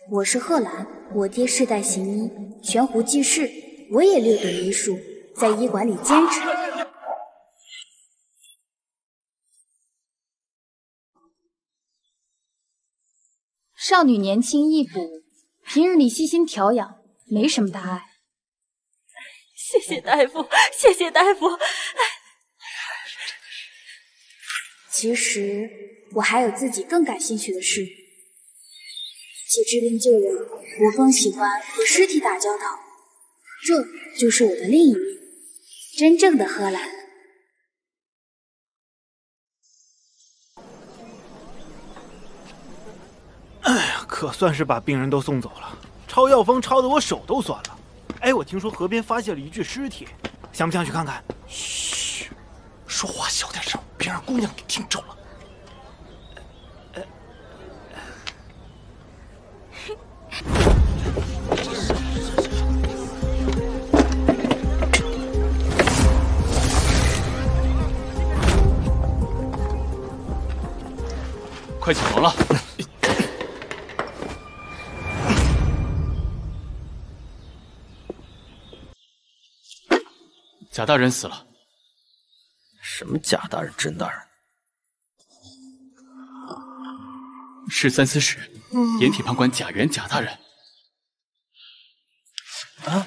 我是贺兰，我爹世代行医，悬壶济世，我也略懂医术，在医馆里兼职。少女年轻易补，平日里细心调养，没什么大碍。 谢谢大夫，谢谢大夫。 其实我还有自己更感兴趣的事。既治病救人，我更喜欢和尸体打交道，这就是我的另一面，真正的荷兰。 哎呀，可算是把病人都送走了，抄药方抄得我手都酸了。哎，我听说河边发现了一具尸体，想不想去看看？ 嘘，说话小点声，别让姑娘给听着了。 快起床了！贾大人死了。 什么贾大人、甄大人？ 是三司使，典体判官贾元贾大人。 啊！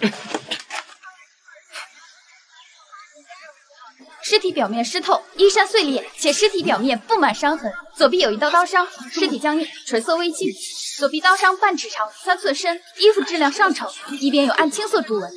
尸体表面湿透，衣衫碎裂，且尸体表面布满伤痕，左臂有一刀刀伤，尸体僵硬，唇色微青。左臂刀伤半尺长，3寸深，衣服质量上乘，衣边有暗青色珠纹。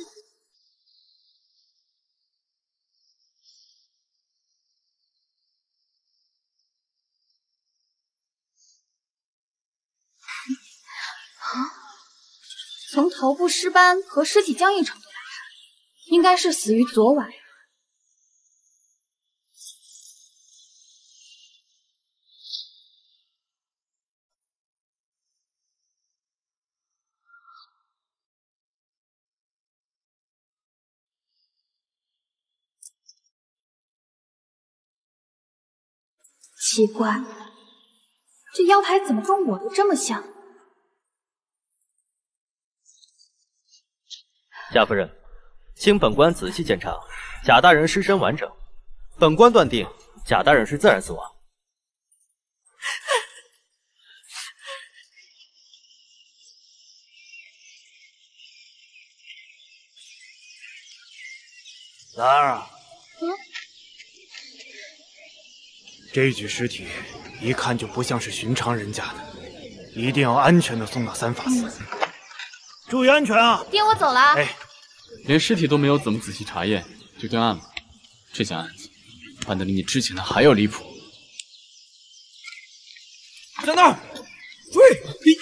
从头部尸斑和尸体僵硬程度来看，应该是死于昨晚。奇怪，这腰牌怎么跟我的这么像？ 贾夫人，经本官仔细检查，贾大人尸身完整，本官断定贾大人是自然死亡。 兰儿啊，这具尸体一看就不像是寻常人家的，一定要安全的送到三法司。注意安全啊！ 爹，我走了。 哎， 连尸体都没有怎么仔细查验就断案了，这件案子办得比你之前的还要离谱。 在那儿，追！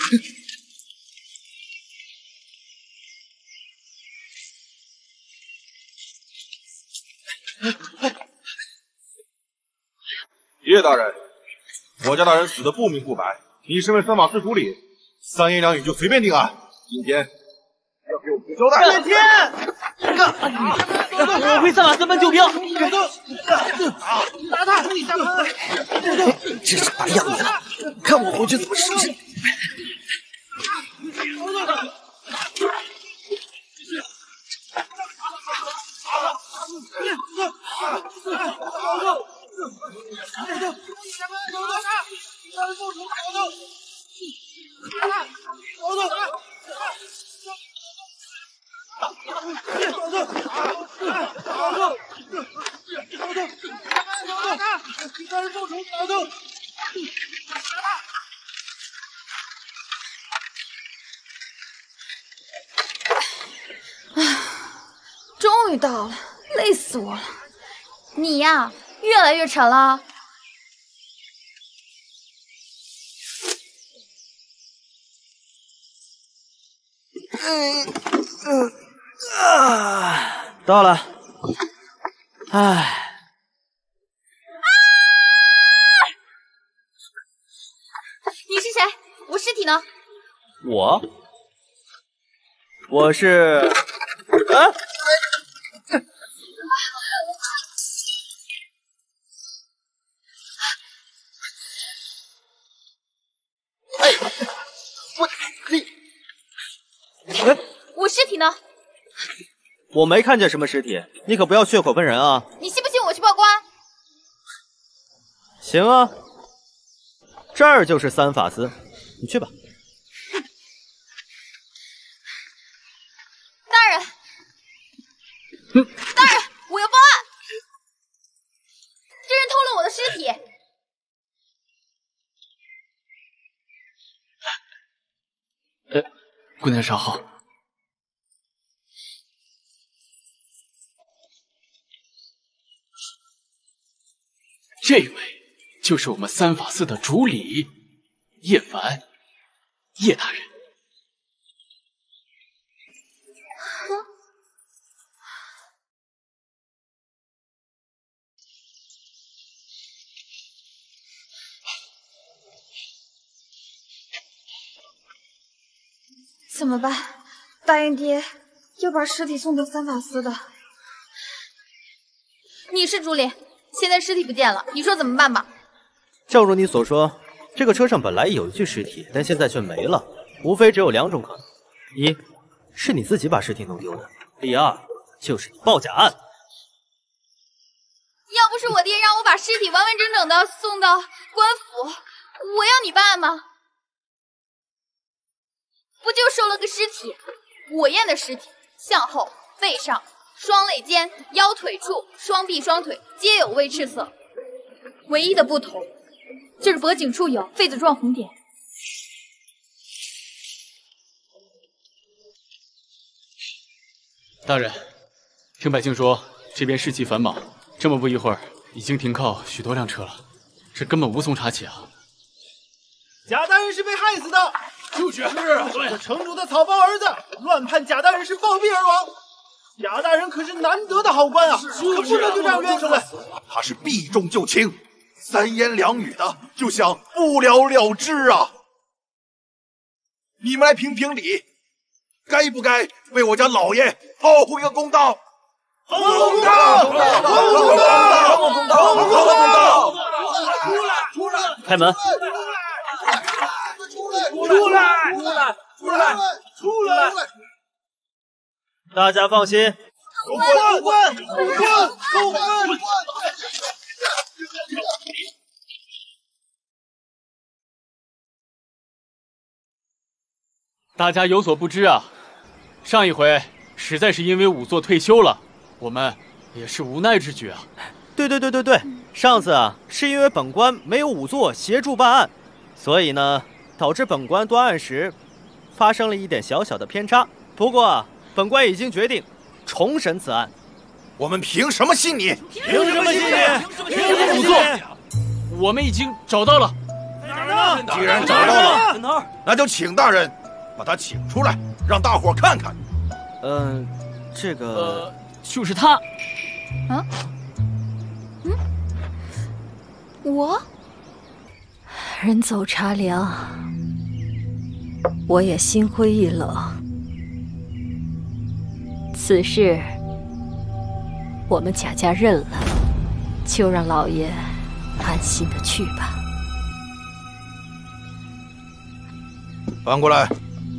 叶大人，我家大人死的不明不白，你身为三法司主理，三言两语就随便定案，今天要给我个交代。 叶天，我会三法司搬救兵。 打他！这是白养你了，看我回去怎么收拾你！ 终于到了，累死我了。你呀，越来越沉了。 到了。唉。 你是谁？我尸体呢？ 我是……啊！ 呢？ 我没看见什么尸体，你可不要血口喷人啊！ 你信不信我去报官？ 行啊，这儿就是三法司，你去吧。 大人，大人，我要报案！这人偷了我的尸体。 姑娘稍后。这位就是我们三法司的主理叶凡，叶大人。 怎么办？大英爹要把尸体送到三法司的。 你是主理，现在尸体不见了，你说怎么办吧？ 正如你所说，这个车上本来有一具尸体，但现在却没了，无非只有两种可能：一是你自己把尸体弄丢的；第二就是你报假案。 要不是我爹让我把尸体完完整整的送到官府，我要你办案吗？不就收了个尸体？我验的尸体，向后、背上、双肋间、腰腿处、双臂、双腿皆有微赤色，唯一的不同就是脖颈处有痱子状红点。 大人，听百姓说这边士气繁忙，这么不一会儿，已经停靠许多辆车了，这根本无从查起啊！ 贾大人是被害死的。就是这城主的草包儿子乱判贾大人是暴毙而亡。贾大人可是难得的好官啊，可不能就这样冤死了。 他是避重就轻，三言两语的就想不了了之啊！你们来评评理，该不该为我家老爷讨回个公道？讨公道！讨公道！讨公道！ 出来！开门！出来！大家放心， 狗官！ 大家有所不知啊，上一回实在是因为仵作退休了，我们也是无奈之举啊。 对，上次啊是因为本官没有仵作协助办案，所以呢导致本官端案时发生了一点小小的偏差。不过本官已经决定重审此案。 我们凭什么信你？ 凭什么信你？ 仵作，我们已经找到了。 哪儿呢？ 既然找到了，那就请大人把他请出来，让大伙看看。 这个就是他。 我人走茶凉，我也心灰意冷。此事我们贾家认了，就让老爷安心的去吧。 搬过来。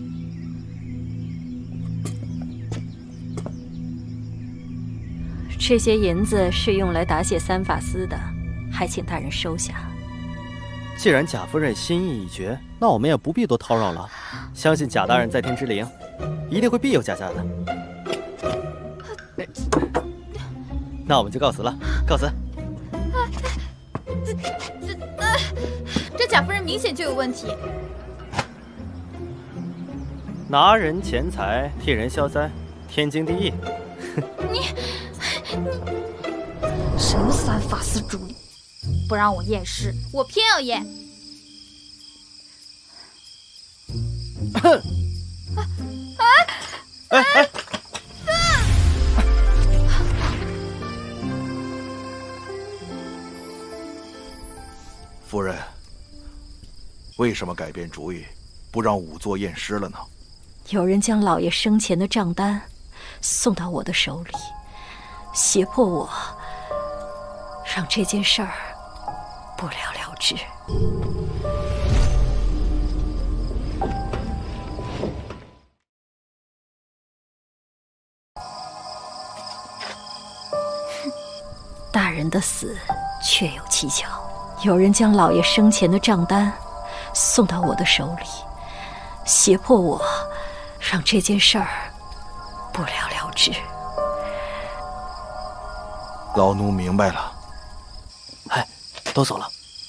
这些银子是用来答谢三法司的，还请大人收下。 既然贾夫人心意已决，那我们也不必多叨扰了。相信贾大人在天之灵，一定会庇佑贾家的。那我们就告辞了，告辞。 这贾夫人明显就有问题。 拿人钱财，替人消灾，天经地义。 你什么三法司主理，不让我验尸， 我偏要验。 夫人，为什么改变主意，不让仵作验尸了呢？ 有人将老爷生前的账单送到我的手里，胁迫我让这件事儿不了了之。 人的死确有蹊跷，有人将老爷生前的账单送到我的手里，胁迫我让这件事儿不了了之。 老奴明白了。 哎，都走了。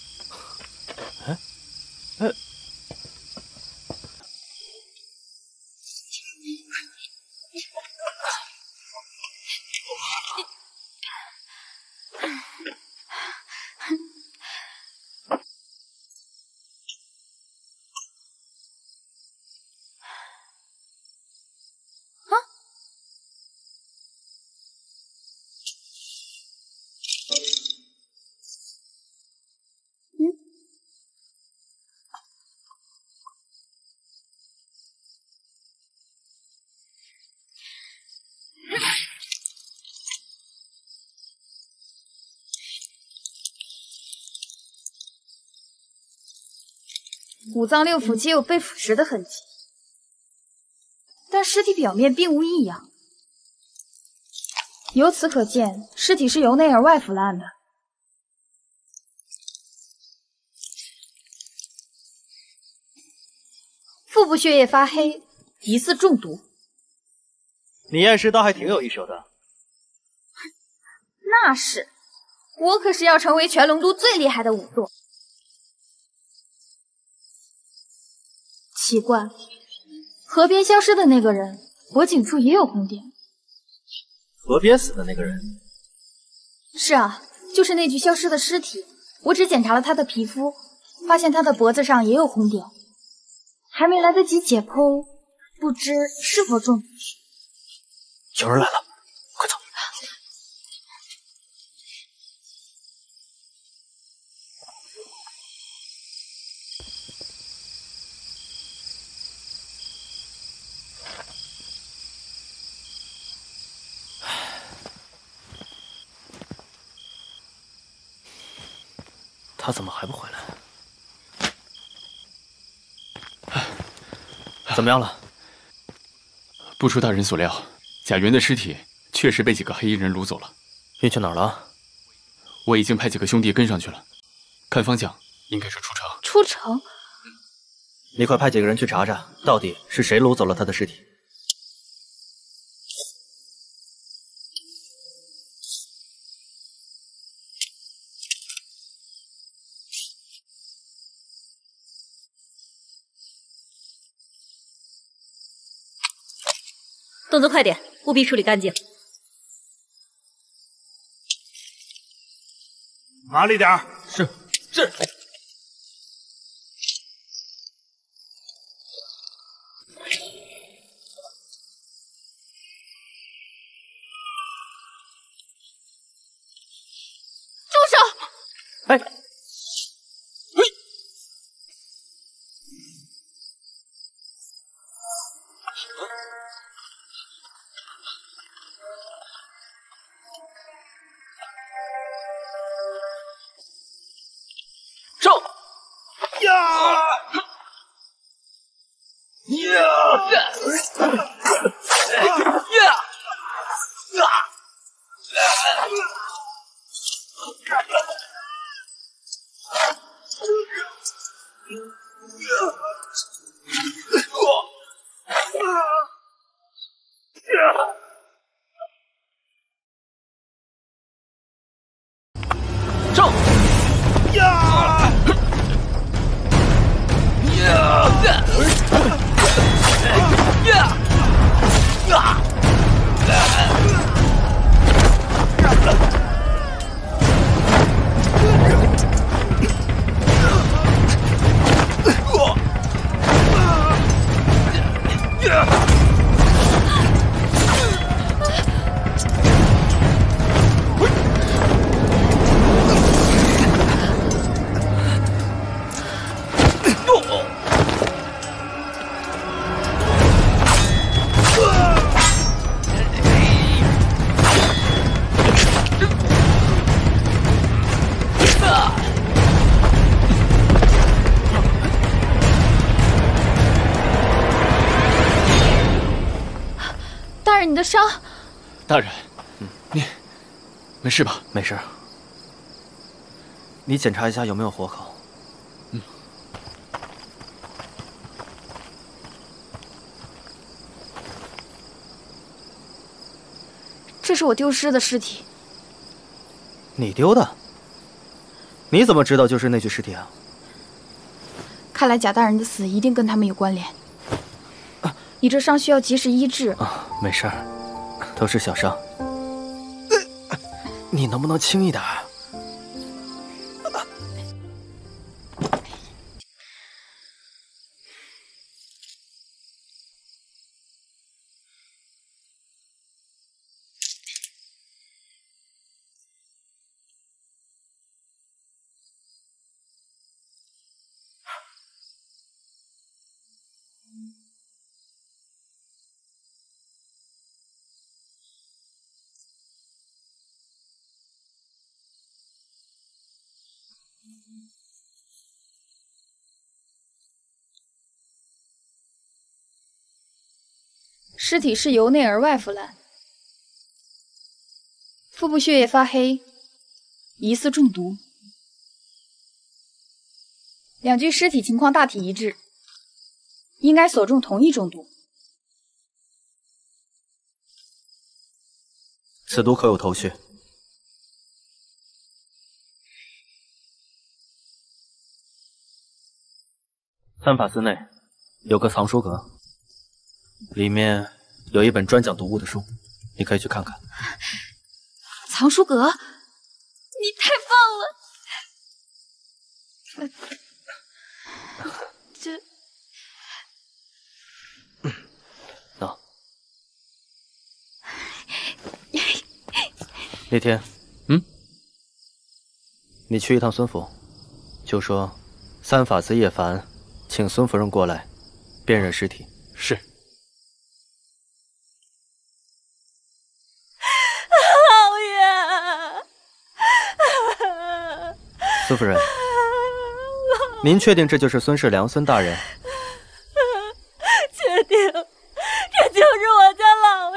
五脏六腑皆有被腐蚀的痕迹，但尸体表面并无异样。由此可见，尸体是由内而外腐烂的。腹部血液发黑，疑似中毒。 你验尸倒还挺有一手的。 那是，我可是要成为全龙都最厉害的仵作。奇怪，河边消失的那个人，脖颈处也有红点。 河边死的那个人？ 是啊，就是那具消失的尸体。我只检查了他的皮肤，发现他的脖子上也有红点，还没来得及解剖，不知是否中毒。 有人来了，快走！他怎么还不回来？怎么样了？ 不出大人所料，贾元的尸体确实被几个黑衣人掳走了。 运去哪儿了？ 我已经派几个兄弟跟上去了，看方向应该是出城。 出城？ 你快派几个人去查查，到底是谁掳走了他的尸体。 动作快点，务必处理干净。 麻利点儿。 是。 住手！ 哎。 你的伤， 大人，你没事吧？ 没事。 你检查一下有没有活口。 嗯。 这是我丢失的尸体。 你丢的？你怎么知道就是那具尸体啊？ 看来贾大人的死一定跟他们有关联。你这伤需要及时医治。 啊，没事儿，都是小伤。你能不能轻一点？ 尸体是由内而外腐烂，腹部血液发黑，疑似中毒。两具尸体情况大体一致，应该所中同一种毒。 此毒可有头绪？三法司内有个藏书阁，里面有一本专讲毒物的书，你可以去看看。 藏书阁，你太棒了！这， 喏，那天，你去一趟孙府，就说三法司叶凡请孙夫人过来辨认尸体。 是。 老爷， 孙夫人，您确定这就是孙世良孙大人？ 确定，这就是我家老爷。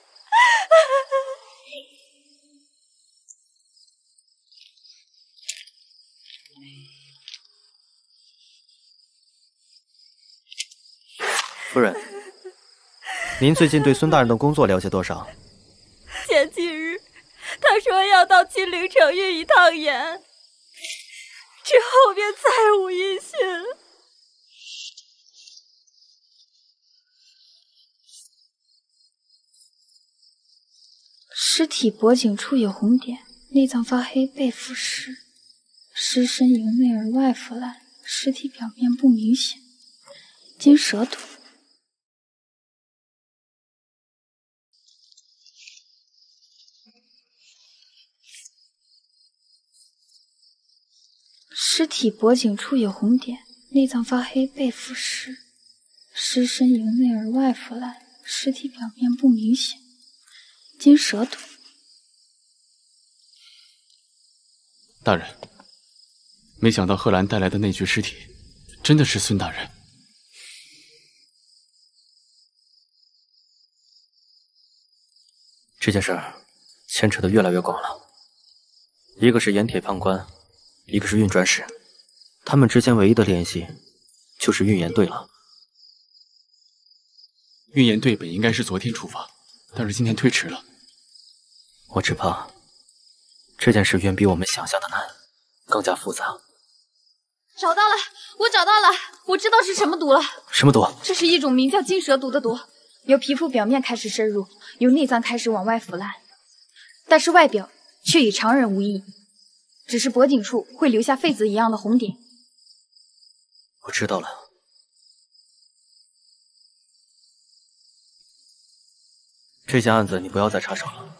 夫人，您最近对孙大人的工作了解多少？ 前几日，他说要到金陵城运一趟盐，之后便再无音讯。 尸体脖颈处有红点，内脏发黑，被腐蚀，尸身由内而外腐烂，尸体表面不明显，经蛇毒。尸体脖颈处有红点，内脏发黑，被腐蚀，尸身由内而外腐烂，尸体表面不明显，经蛇毒。 大人，没想到贺兰带来的那具尸体，真的是孙大人。 这件事儿牵扯得越来越广了，一个是盐铁判官，一个是运转使，他们之间唯一的联系就是运盐队了。 运盐队本应该是昨天出发，但是今天推迟了。 我只怕这件事远比我们想象的难，更加复杂。 找到了，我找到了，我知道是什么毒了。 什么毒？ 这是一种名叫金蛇毒的毒，由皮肤表面开始深入，由内脏开始往外腐烂，但是外表却与常人无异，只是脖颈处会留下痱子一样的红点。 我知道了。这件案子你不要再插手了。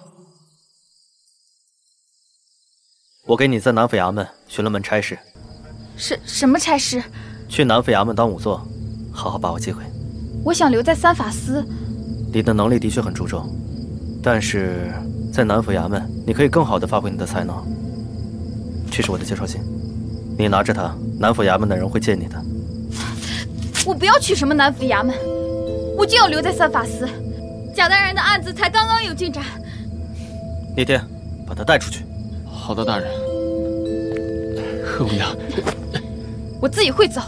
我给你在南府衙门询了门差事。 什么差事？ 去南府衙门当仵作，好好把握机会。 我想留在三法司。 你的能力的确很出众，但是在南府衙门，你可以更好地发挥你的才能。这是我的介绍信，你拿着它，南府衙门的人会见你的。 我不要去什么南府衙门，我就要留在三法司。贾大人的案子才刚刚有进展。 聂天，把他带出去。 好的，大人。 柯姑娘， 我自己会走。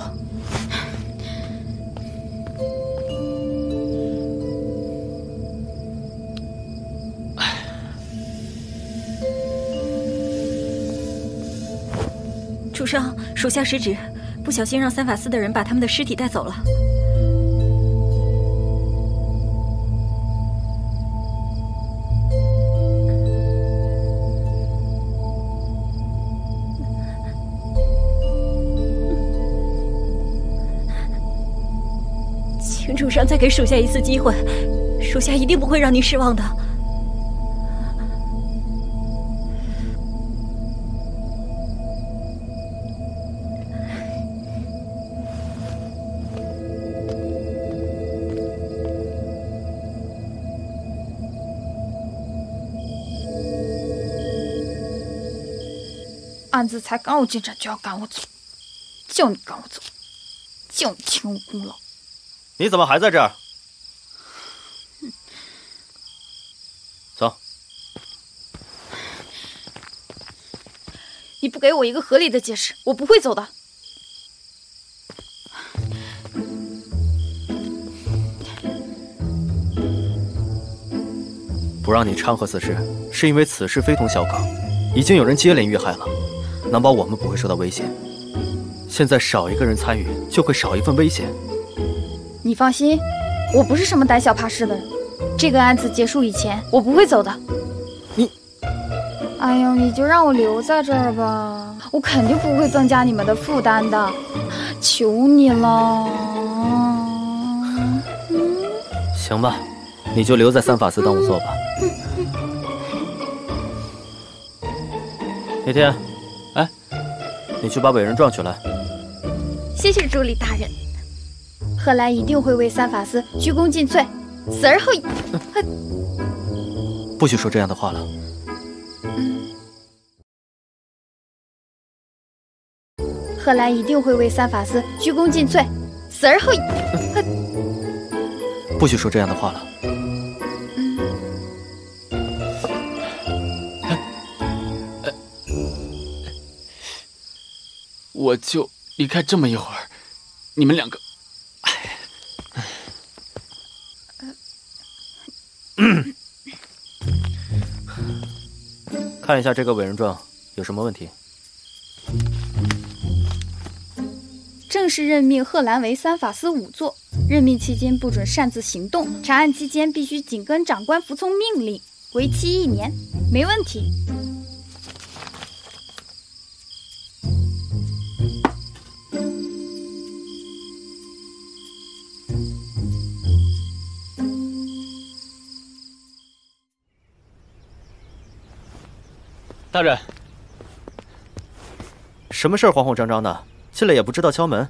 主上，属下失职，不小心让三法司的人把他们的尸体带走了。请主上再给属下一次机会，属下一定不会让您失望的。 案子才刚有进展就要赶我走，叫你赶我走，叫你清我功劳。 你怎么还在这儿？走。 你不给我一个合理的解释，我不会走的。 不让你掺和此事，是因为此事非同小可，已经有人接连遇害了，难保我们不会受到威胁。现在少一个人参与，就会少一份危险。 你放心，我不是什么胆小怕事的人。这个案子结束以前，我不会走的。 你， 哎呦，你就让我留在这儿吧，我肯定不会增加你们的负担的，求你了。 行吧，你就留在三法司当仵作吧。那天，哎，你去把伟人撞取来。 谢谢助理大人。贺兰一定会为三法司鞠躬尽瘁，死而后已。 不许说这样的话了。 贺兰一定会为三法司鞠躬尽瘁，死而后已。 不许说这样的话了。 我就离开这么一会儿，你们两个， 看一下这个伟人状有什么问题？ 正式任命贺兰为三法司仵作，任命期间不准擅自行动，查案期间必须紧跟长官服从命令，为期1年，没问题。 大人， 什么事儿慌慌张张的，进来也不知道敲门。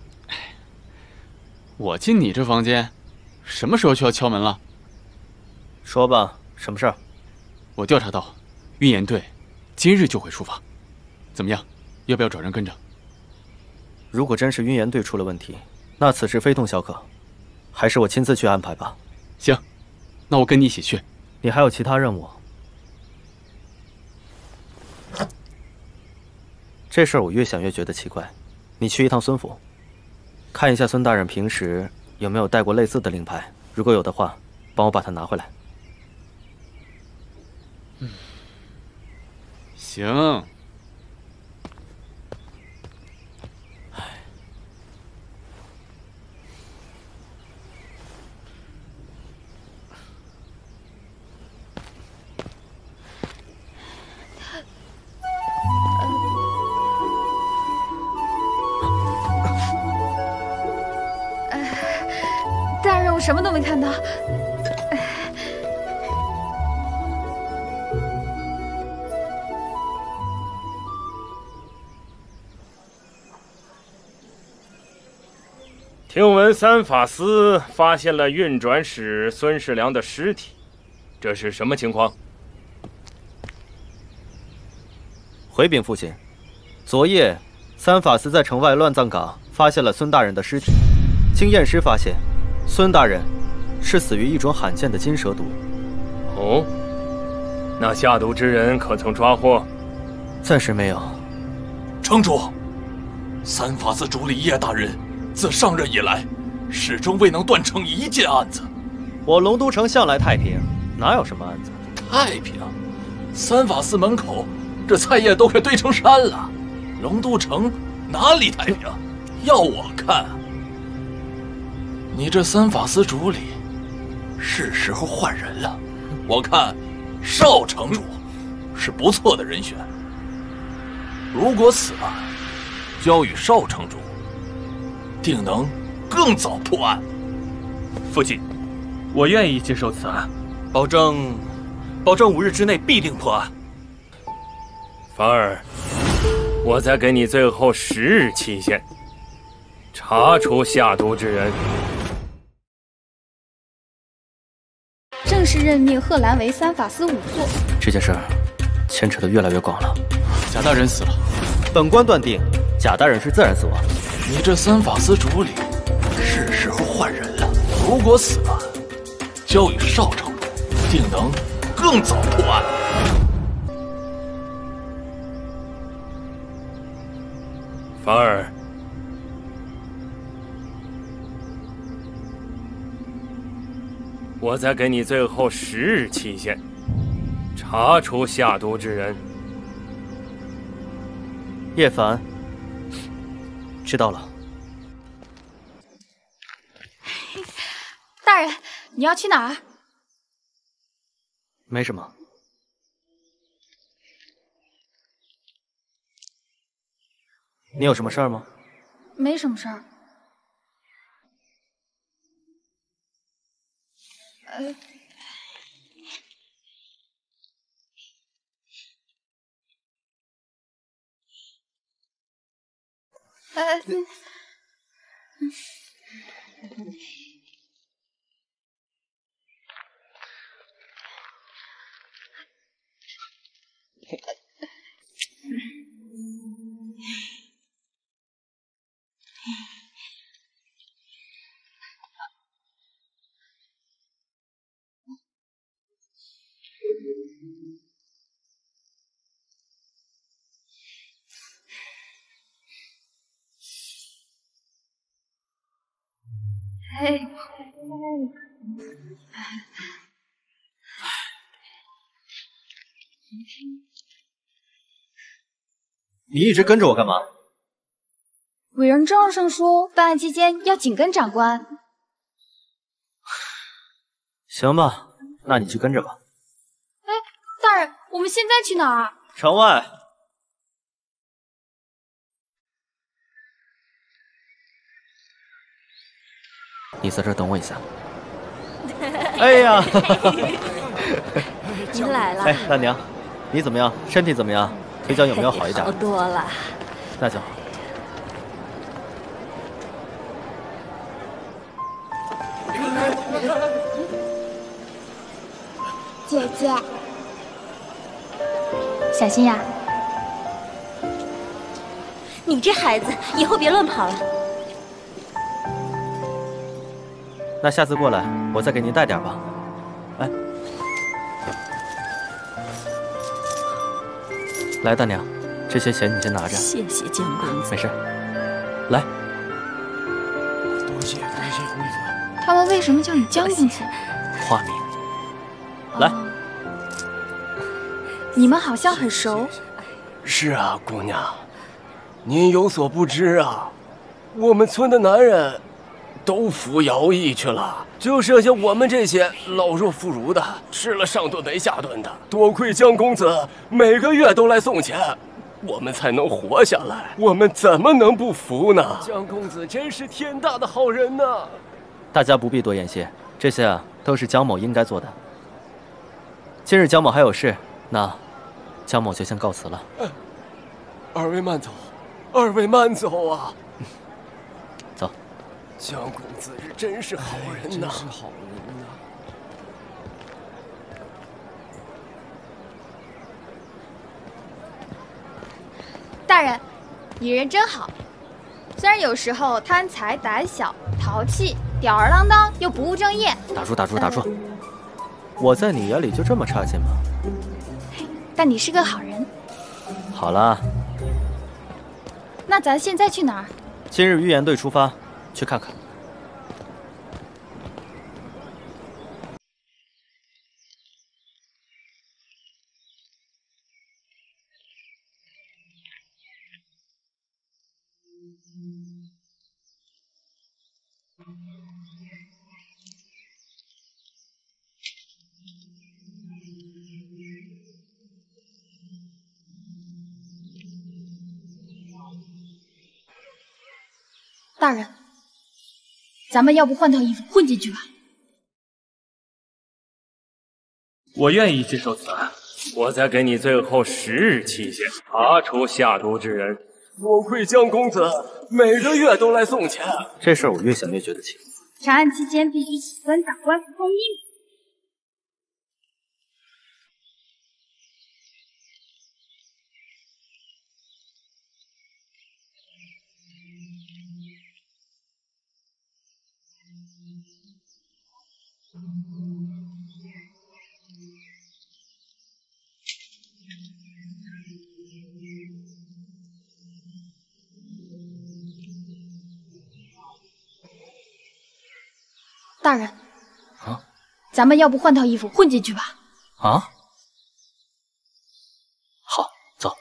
我进你这房间，什么时候需要敲门了？ 说吧，什么事儿？ 我调查到，运盐队今日就会出发，怎么样？要不要找人跟着？ 如果真是运盐队出了问题，那此事非同小可，还是我亲自去安排吧。 行，那我跟你一起去。 你还有其他任务？这事儿我越想越觉得奇怪。你去一趟孙府，看一下孙大人平时有没有带过类似的令牌，如果有的话，帮我把它拿回来。 行。 大人，我什么都没看到。 听闻三法司发现了运转使孙世良的尸体，这是什么情况？ 回禀父亲，昨夜三法司在城外乱葬岗发现了孙大人的尸体，经验尸发现，孙大人是死于一种罕见的金蛇毒。 哦，那下毒之人可曾抓获？ 暂时没有。 城主，三法司主理叶大人自上任以来，始终未能断成一件案子。 我龙都城向来太平，哪有什么案子？ 太平？三法司门口这菜叶都快堆成山了，龙都城哪里太平？要我看，你这三法司主理是时候换人了。我看邵城主是不错的人选。如果此案交与邵城主，定能更早破案。 父亲，我愿意接受此案， 保证5日之内必定破案。 凡儿，我再给你最后10日期限，查出下毒之人。 正式任命贺兰为三法司仵作。 这件事儿牵扯得越来越广了。 贾大人死了， 本官断定贾大人是自然死亡。 你这三法司主理是时候换人了。如果此案交与邵城主，定能更早破案。 凡儿，我再给你最后10日期限，查出下毒之人。 叶凡，知道了。 大人，你要去哪儿？ 没什么。你有什么事儿吗？ 没什么事儿。 你一直跟着我干嘛？ 委任郑上说，办案期间要紧跟长官。 行吧，那你就跟着吧。 哎，大人，我们现在去哪儿？ 城外。你在这儿等我一下。哎呀， 您来了。 哎，大娘，你怎么样？身体怎么样？腿脚有没有好一点？ 好多了。 那就好。 姐姐， 小心呀！ 你这孩子，以后别乱跑了。 那下次过来，我再给您带点吧。哎，来，大娘，这些钱你先拿着。 谢谢江公子。 没事。来， 多谢公子。 他们为什么叫你江公子？ 化名。来， 你们好像很熟。 是啊，姑娘，您有所不知啊，我们村的男人都服徭役去了，就剩下我们这些老弱妇孺的，吃了上顿没下顿的。多亏江公子每个月都来送钱，我们才能活下来。我们怎么能不服呢？江公子真是天大的好人呐！ 大家不必多言谢，这些啊都是江某应该做的。今日江某还有事，那江某就先告辞了。 二位慢走，二位慢走啊！ 走。 江公子真是好人呐！真是好人呐！ 大人，你人真好。虽然有时候贪财胆小、淘气、吊儿郎当，又不务正业。 打住！我在你眼里就这么差劲吗？ 但你是个好人。 好了， 那咱现在去哪儿？ 今日预言队出发，去看看。 大人，咱们要不换套衣服混进去吧？ 我愿意接受此案。我再给你最后10日期限，查出下毒之人。 多亏江公子每个月都来送钱。 这事儿我越想越觉得奇怪。 查案期间必须请本长官服从命令。 大人， 啊， 咱们要不换套衣服混进去吧？ 啊，好，走。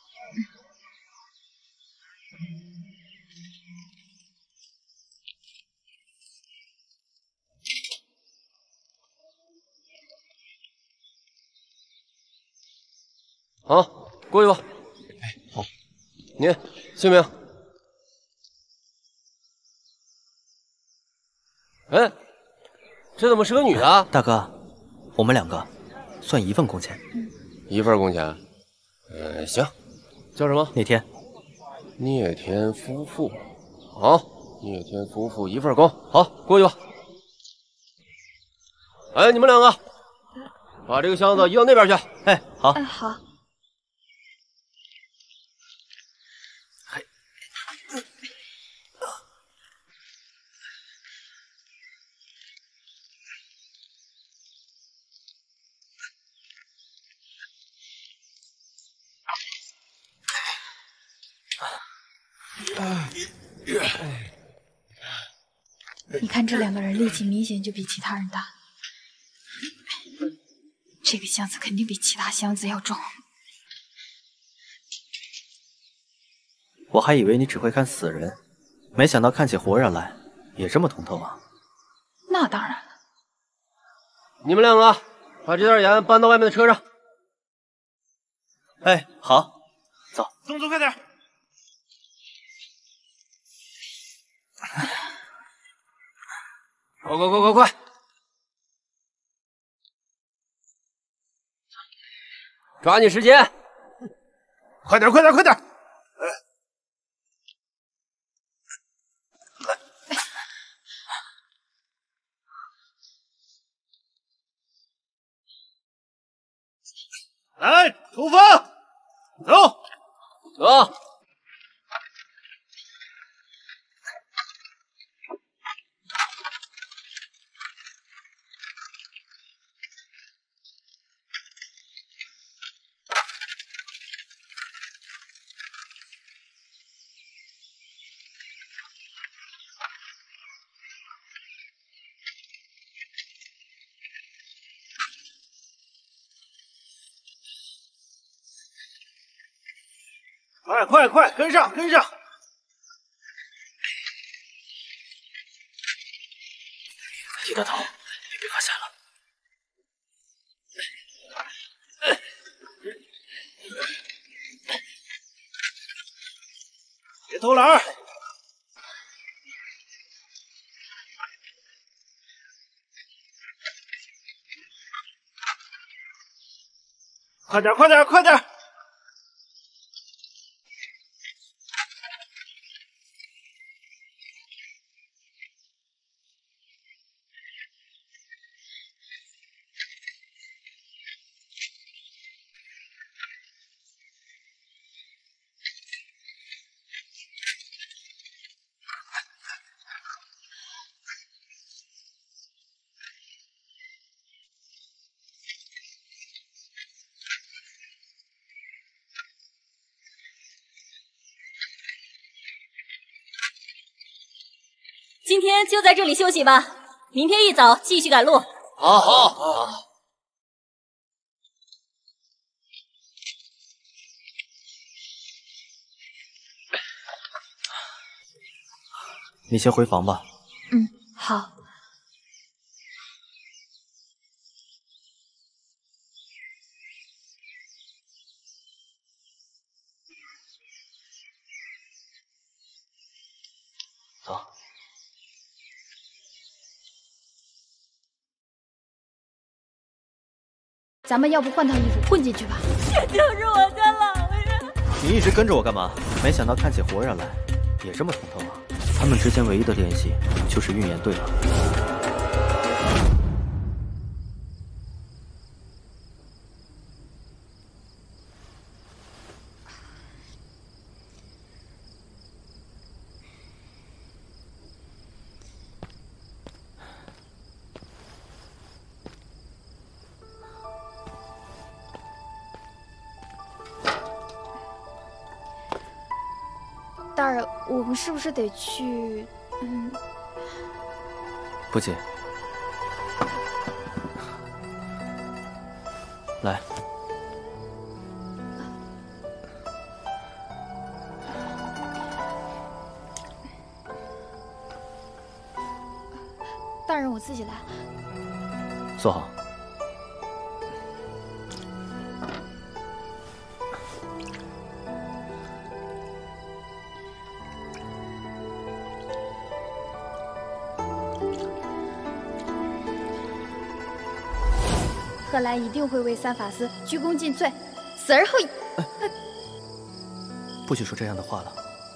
好，过去吧。 哎，好。 您姓名？哎，这怎么是个女的啊？ 大哥，我们2个算一份工钱。 一份工钱？行。叫什么？ 聂天。 聂天夫妇。好，聂天夫妇一份工。好，过去吧。哎，你们2个，把这个箱子移到那边去。 哎，好。 好。你看这2个人力气明显就比其他人大，这个箱子肯定比其他箱子要重。 我还以为你只会看死人，没想到看起活人来也这么通透啊。 那当然了。 你们2个把这袋盐搬到外面的车上。 哎，好，走。 动作快点。 快！抓紧时间！ 快点！来，出发！走！ 走！ 快，跟上！ 低个头，别被发现了。 别偷懒儿！快点！ 今天就在这里休息吧，明天一早继续赶路。 好。 你先回房吧。 嗯，好。 走。 咱们要不换套衣服混进去吧？ 这就是我家老爷。 你一直跟着我干嘛？没想到看起活人来也这么通透啊！他们之间唯一的联系就是运言队了。 大人，我们是不是得去？ 不急，来。 大人，我自己来。 坐好。 贺兰一定会为三法司鞠躬尽瘁，死而后已。 不许说这样的话了。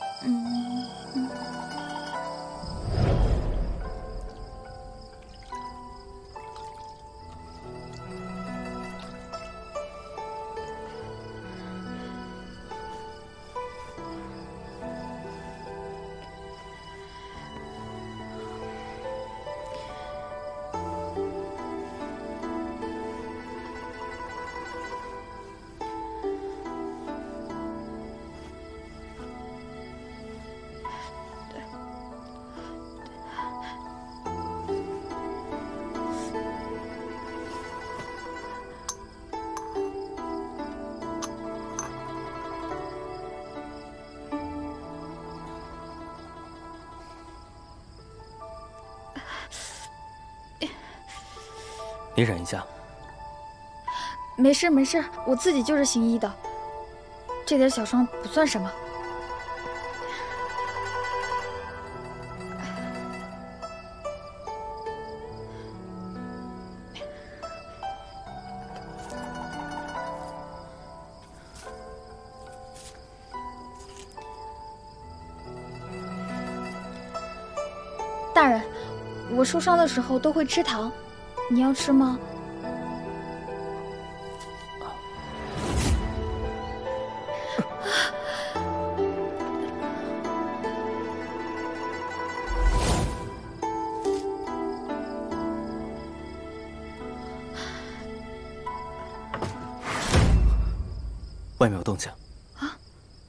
你忍一下。 没事没事，我自己就是行医的，这点小伤不算什么。大人，我受伤的时候都会吃糖。你要吃吗？ 外面有动静。啊！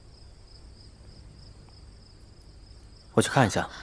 我去看一下。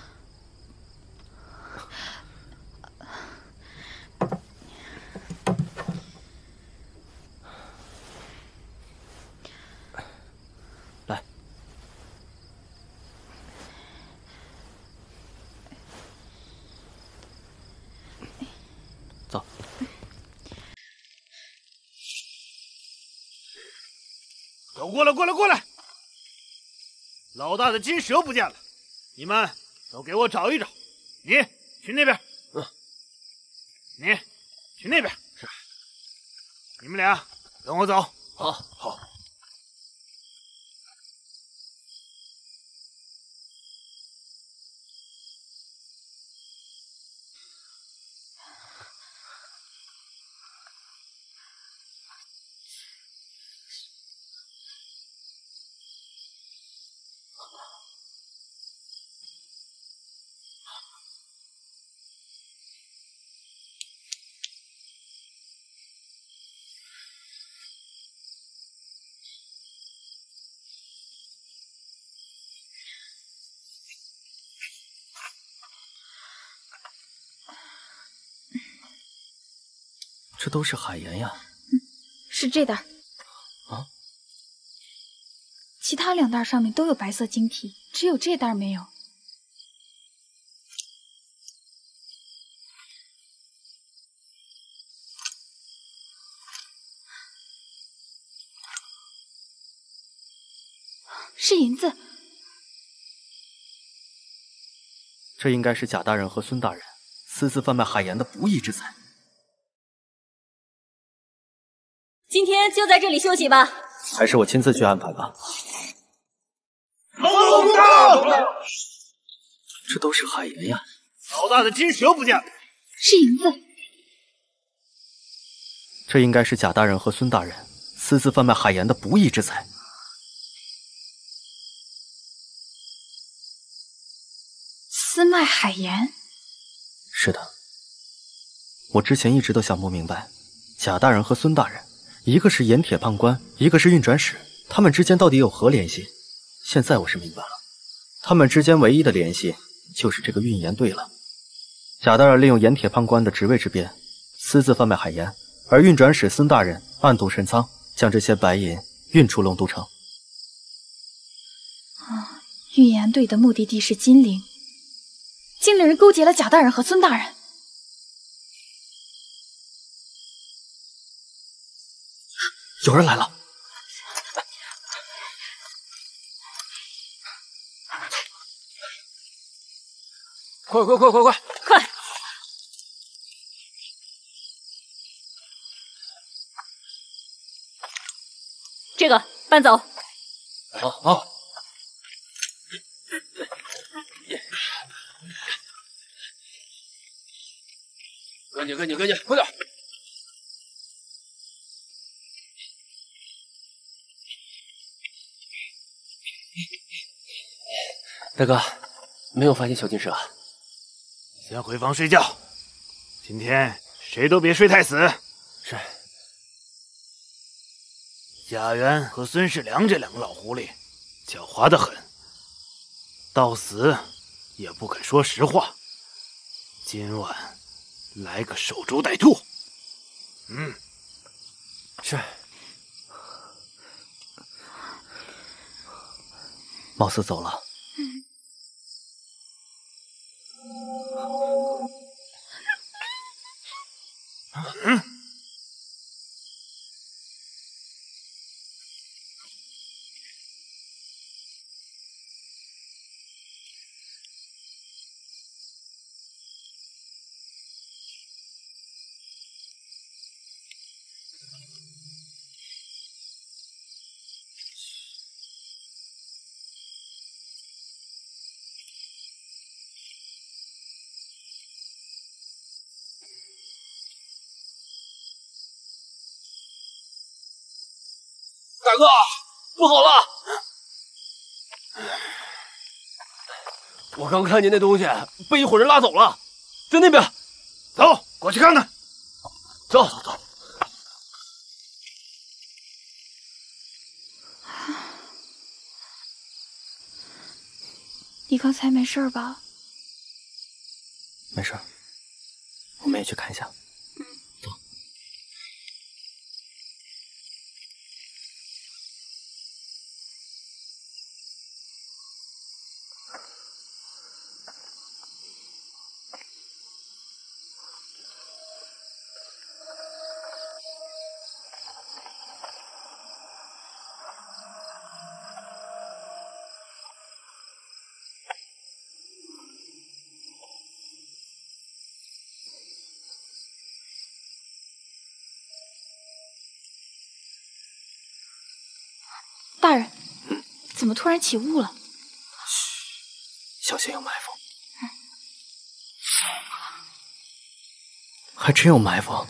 都过来，过来，过来！老大的金蛇不见了，你们都给我找一找。你去那边，你去那边。是。你们俩跟我走。 好。 这都是海盐呀。 是这袋。 啊？ 其他2袋上面都有白色晶体，只有这袋没有。是银子。 这应该是贾大人和孙大人私自贩卖海盐的不义之财。 今天就在这里休息吧。 还是我亲自去安排吧。 老大， 这都是海盐呀！ 老大的金蛇不见了。 是银子。 这应该是贾大人和孙大人私自贩卖海盐的不义之财。 私卖海盐？ 是的，我之前一直都想不明白，贾大人和孙大人，一个是盐铁判官，一个是运转使，他们之间到底有何联系？现在我是明白了，他们之间唯一的联系就是这个运盐队了。贾大人利用盐铁判官的职位之便，私自贩卖海盐，而运转使孙大人暗度陈仓，将这些白银运出龙都城。 运盐队的目的地是金陵。金陵人勾结了贾大人和孙大人。 有人来了！ 快！ 快！这个搬走。 好。赶紧，快点！大哥，没有发现小金蛇啊？ 先回房睡觉，今天谁都别睡太死。 是。 贾元和孙世良这2个老狐狸，狡猾得很，到死也不肯说实话。今晚来个守株待兔。 是。 貌似走了。 大哥，不好了！我刚看见那东西被一伙人拉走了，在那边。 走，过去看看。 走。 你刚才没事吧？ 没事，我们也去看一下。走。 大人，怎么突然起雾了？ 小心有埋伏。还真有埋伏。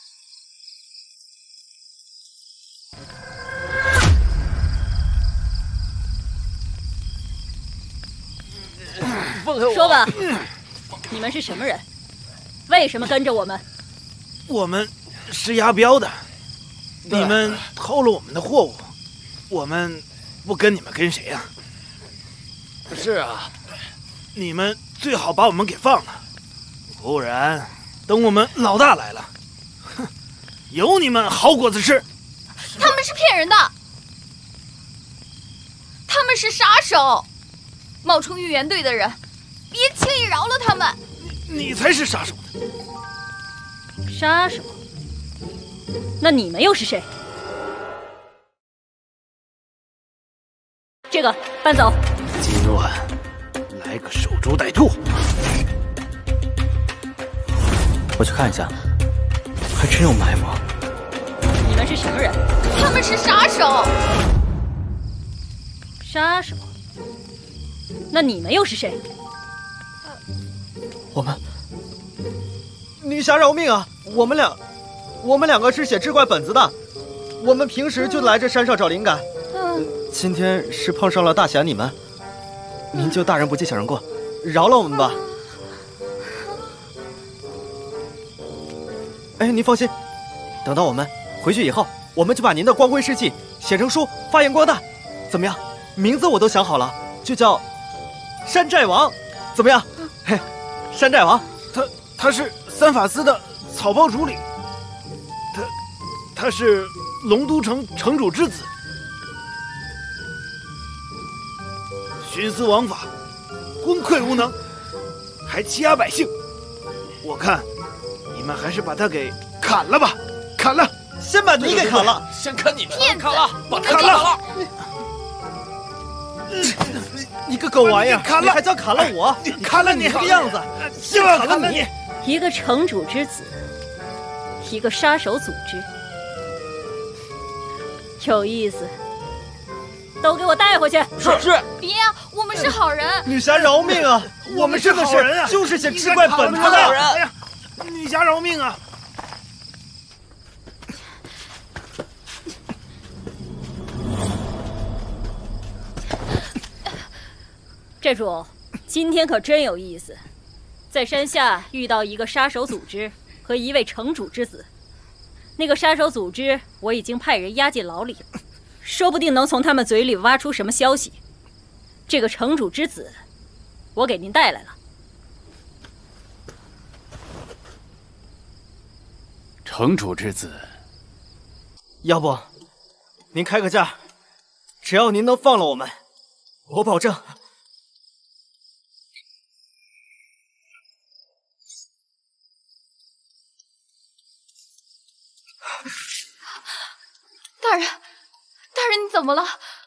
说吧，你们是什么人？为什么跟着我们？ 我们是押镖的，你们偷了我们的货物，我们不跟你们跟谁呀？ 是啊， 你们最好把我们给放了，不然等我们老大来了，哼， 有你们好果子吃。 他们是骗人的，他们是杀手，冒充预言队的人，别轻易饶了他们。 你才是杀手呢！ 杀手？那你们又是谁？这个搬走。 今晚来个守株待兔。 我去看一下，还真有埋伏。 你们是什么人？ 他们是杀手。 杀手？那你们又是谁？ 我们，女侠饶命啊！我们两个是写志怪本子的，我们平时就来这山上找灵感。今天是碰上了大侠你们，您就大人不计小人过，饶了我们吧。哎，您放心，等到我们回去以后，我们就把您的光辉事迹写成书，发扬光大。怎么样？名字我都想好了，就叫山寨王，怎么样？嘿，山寨王。 他是三法司的草包主理，他是龙都城城主之子，徇私枉法，昏聩无能，还欺压百姓。我看你们还是把他给砍了吧，砍了！ 先把你给砍了， 先砍你们！ 骗子！ 砍了，把他砍了！ 你个狗玩意儿！ 砍了！ 你还想砍了我？ 砍了你这个样子！ 就要砍了你！ 一个城主之子，一个杀手组织，有意思。都给我带回去！ 是。 别啊，我们是好人。 女侠饶命啊！我们是好人啊，就是写志怪本子的。 哎呀，女侠饶命啊！ 寨主，今天可真有意思，在山下遇到一个杀手组织和一位城主之子。那个杀手组织我已经派人押进牢里了，说不定能从他们嘴里挖出什么消息。这个城主之子，我给您带来了。 城主之子， 要不您开个价，只要您能放了我们，我保证。 大人，你怎么了？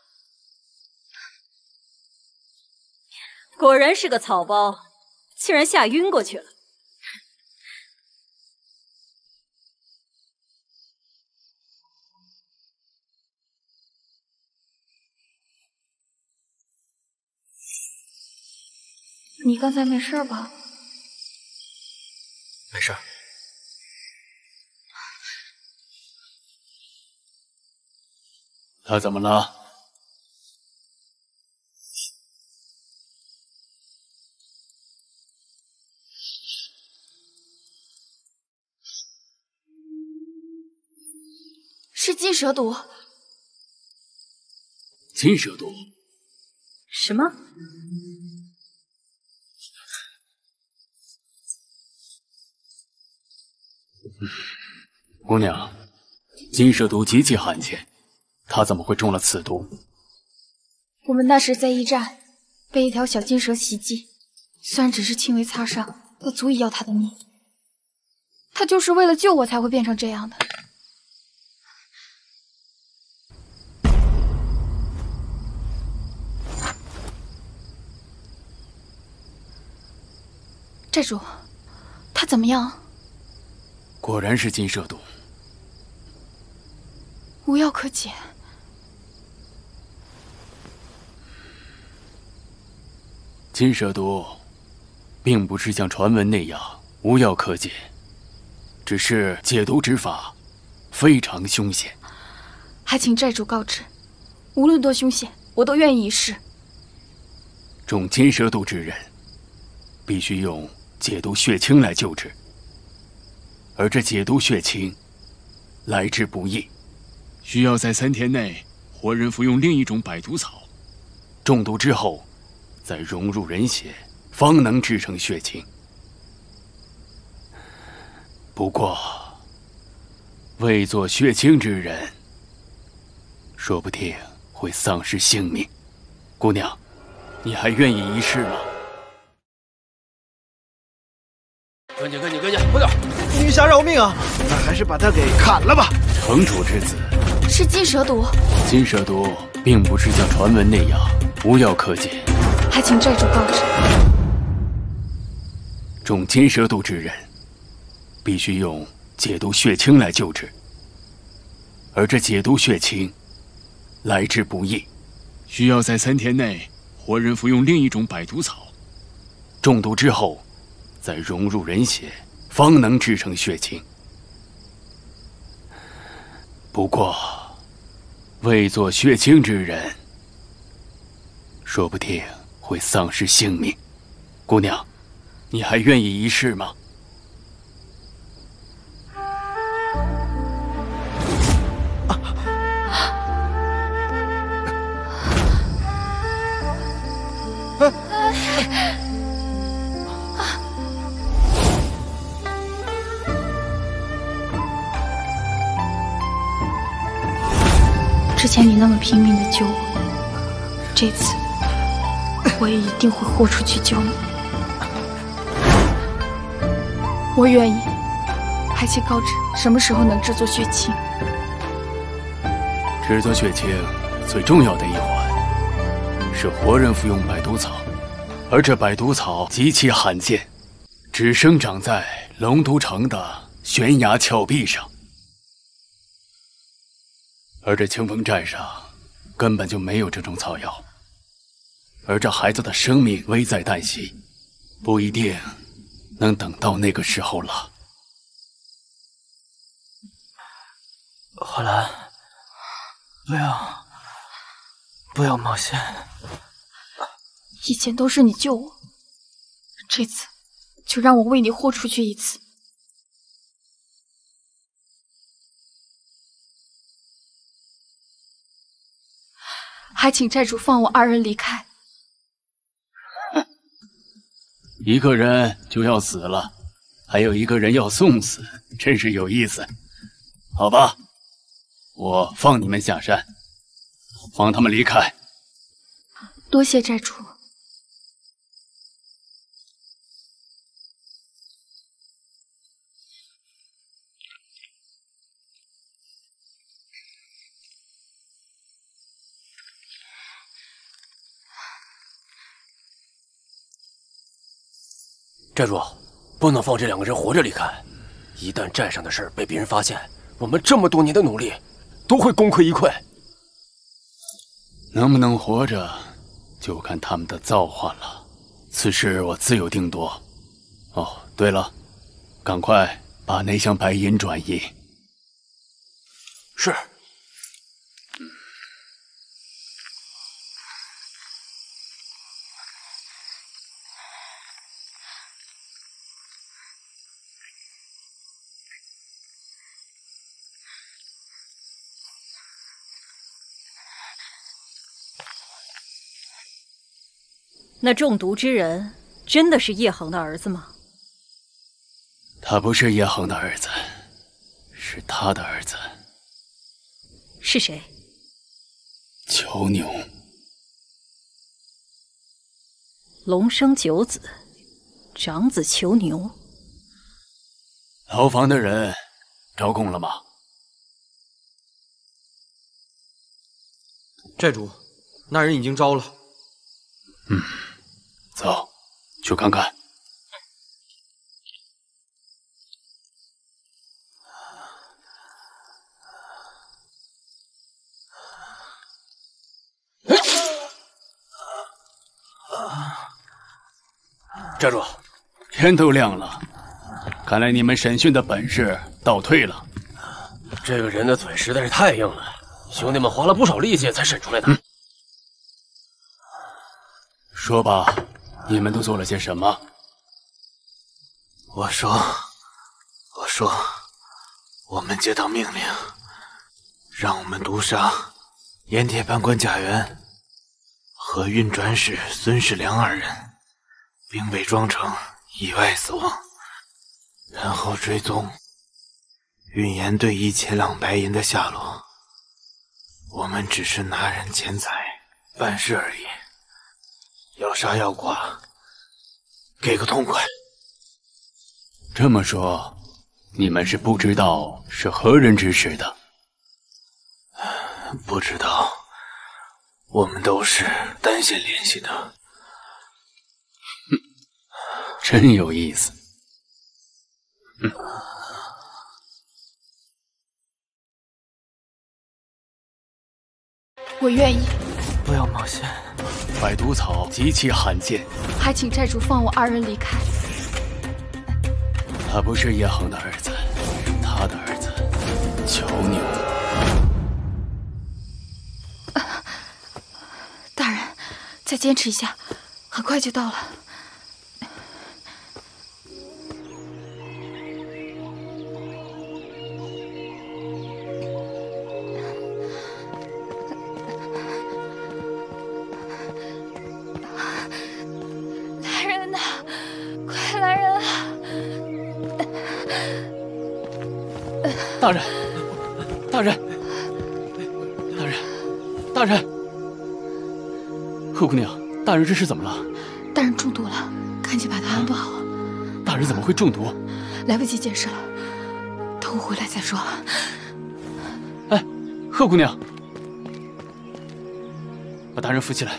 果然是个草包，竟然吓晕过去了。 你刚才没事吧？ 没事。 他怎么了？ 是金蛇毒。 金蛇毒？ 什么？ 姑娘，金蛇毒极其罕见，他怎么会中了此毒？ 我们那时在驿站被一条小金蛇袭击，虽然只是轻微擦伤，也足以要他的命。他就是为了救我才会变成这样的。寨主，他怎么样？ 果然是金蛇毒， 无药可解。 金蛇毒并不是像传闻那样无药可解，只是解毒之法非常凶险。 还请寨主告知，无论多凶险，我都愿意一试。 中金蛇毒之人，必须用解毒血清来救治，而这解毒血清来之不易，需要在3天内活人服用另一种百毒草，中毒之后再融入人血，方能制成血清。不过， 未做血清之人，说不定会丧失性命。姑娘，你还愿意一试吗？ 赶紧，快点！ 女侠饶命啊！那还是把他给砍了吧。 城主之子是金蛇毒， 金蛇毒并不是像传闻那样无药可解， 还请寨主告知。 中金蛇毒之人，必须用解毒血清来救治，而这解毒血清来之不易，需要在3天内活人服用另一种百毒草，中毒之后再融入人血，方能制成血清。不过，未做血清之人，说不定会丧失性命。姑娘，你还愿意一试吗？ 之前你那么拼命的救我，这次我也一定会豁出去救你。我愿意，还请告知什么时候能制作血清？ 制作血清最重要的一环是活人服用百毒草，而这百毒草极其罕见，只生长在龙都城的悬崖峭壁上。而这清风寨上根本就没有这种草药，而这孩子的生命危在旦夕，不一定能等到那个时候了。 华兰，不要冒险。 以前都是你救我，这次就让我为你豁出去一次。还请寨主放我2人离开。 一个人就要死了，还有一个人要送死，真是有意思。好吧，我放你们下山，放他们离开。 多谢寨主。 寨主，不能放这2个人活着离开。一旦寨上的事被别人发现，我们这么多年的努力都会功亏一篑。 能不能活着，就看他们的造化了。此事我自有定夺。哦，对了，赶快把那箱白银转移。 是。 那中毒之人真的是叶恒的儿子吗？ 他不是叶恒的儿子，是他的儿子。 是谁？ 囚牛。 龙生九子，长子囚牛。 牢房的人招供了吗？ 寨主，那人已经招了。 走，去看看。 寨主， 天都亮了，看来你们审讯的本事倒退了。 这个人的嘴实在是太硬了，兄弟们花了不少力气才审出来的。 说吧，你们都做了些什么？ 我说，我们接到命令，让我们毒杀盐铁判官贾元和运转使孙世良2人，并伪装成意外死亡，然后追踪运言对1000两白银的下落，我们只是拿人钱财办事而已。要杀要剐，给个痛快。 这么说，你们是不知道是何人指使的？ 不知道，我们都是单线联系的。 真有意思。 我愿意。 不要冒险。 百毒草极其罕见， 还请寨主放我2人离开。 他不是叶恒的儿子，他的儿子求你了。 大人，再坚持一下，很快就到了。来人呐，快来人啊！ 大人，大人，大人，大人！贺姑娘，大人这是怎么了？ 大人中毒了，赶紧把他安顿好。 大人怎么会中毒？ 来不及解释了，等我回来再说。 哎，贺姑娘，把大人扶起来。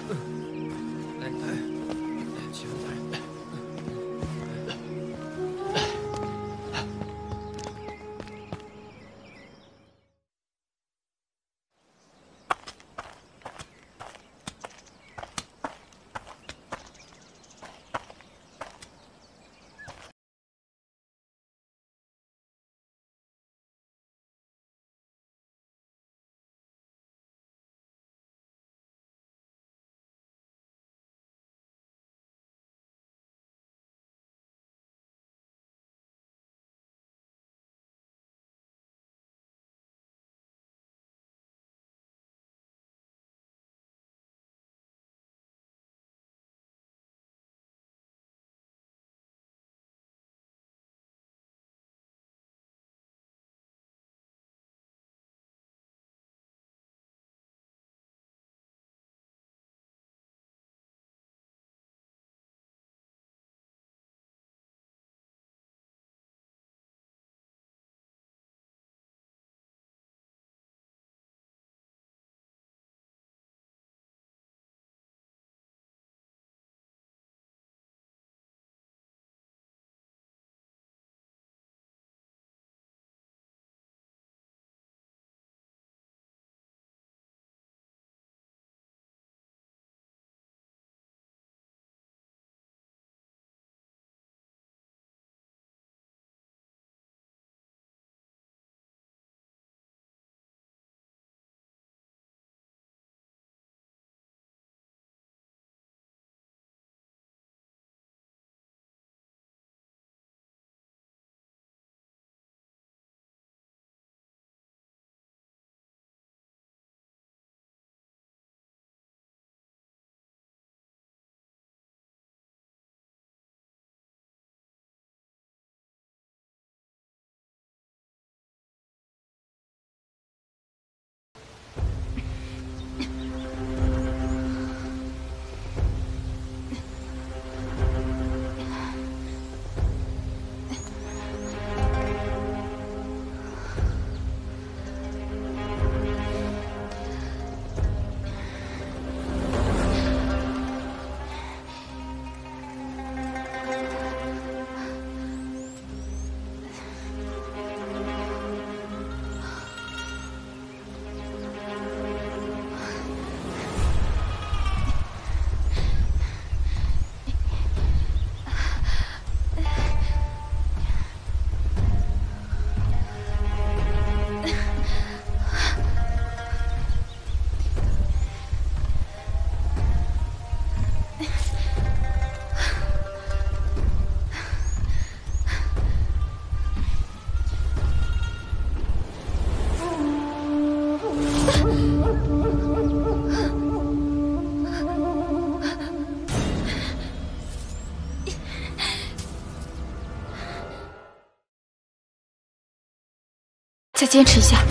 再坚持一下。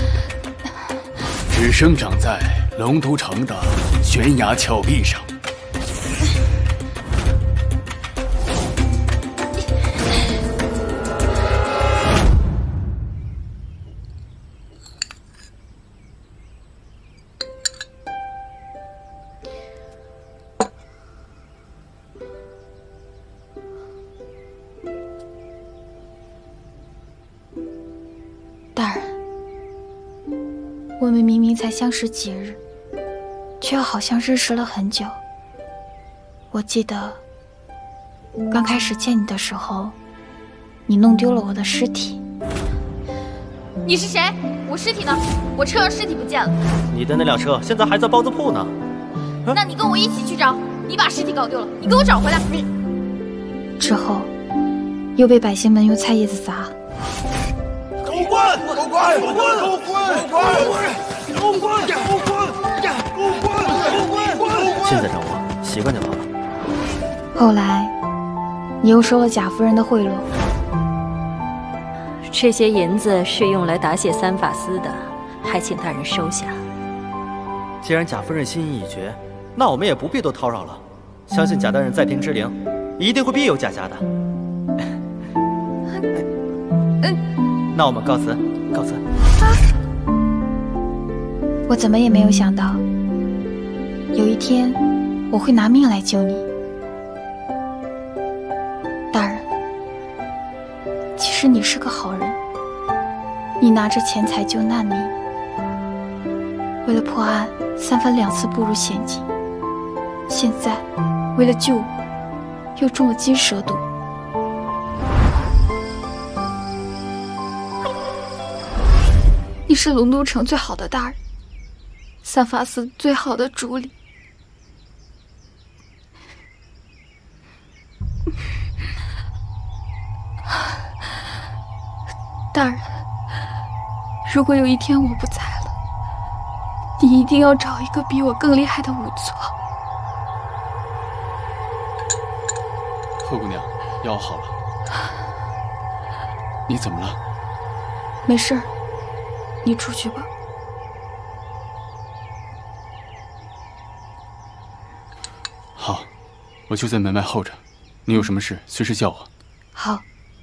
只生长在龙都城的悬崖峭壁上。 大人，我们明明才相识几日，却又好像认识了很久。我记得刚开始见你的时候，你弄丢了我的尸体。 你是谁？我尸体呢？我车上尸体不见了。 你的那辆车现在还在包子铺呢。 那你跟我一起去找。你把尸体搞丢了，你给我找回来。 之后又被百姓们用菜叶子砸。 狗官！狗官！狗官！狗官！狗官！狗官！狗官！ 现在找我，习惯就好了。 后来，你又收了贾夫人的贿赂。 这些银子是用来答谢三法司的，还请大人收下。 既然贾夫人心意已决，那我们也不必多叨扰了。相信贾大人在天之灵，一定会庇佑贾家的。那我们告辞，告辞。 我怎么也没有想到，有一天我会拿命来救你。大人，其实你是个好人，你拿着钱财救难民，为了破案三番两次步入险境，现在为了救我，又中了金蛇毒。你是龙都城最好的大人，三法司最好的主理。大人，如果有一天我不在了，你一定要找一个比我更厉害的仵作。 贺姑娘，药好了。你怎么了？ 没事儿，你出去吧。 好，我就在门外候着。你有什么事，随时叫我。 好。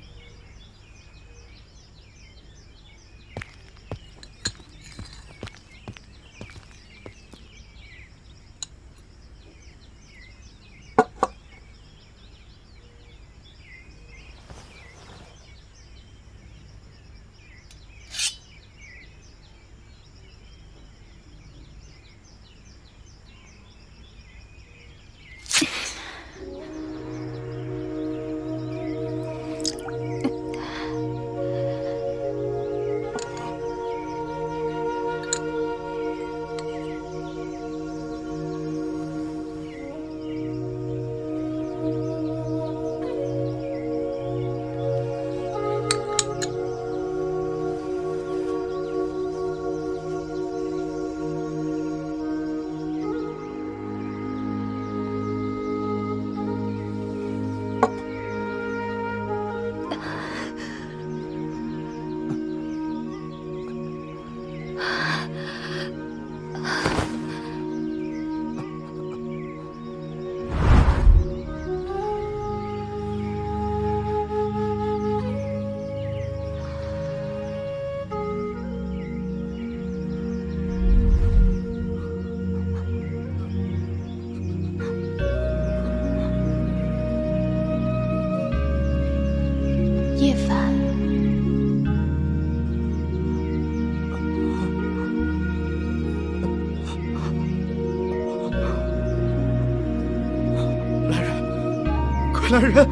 叶凡， 来人，快来人！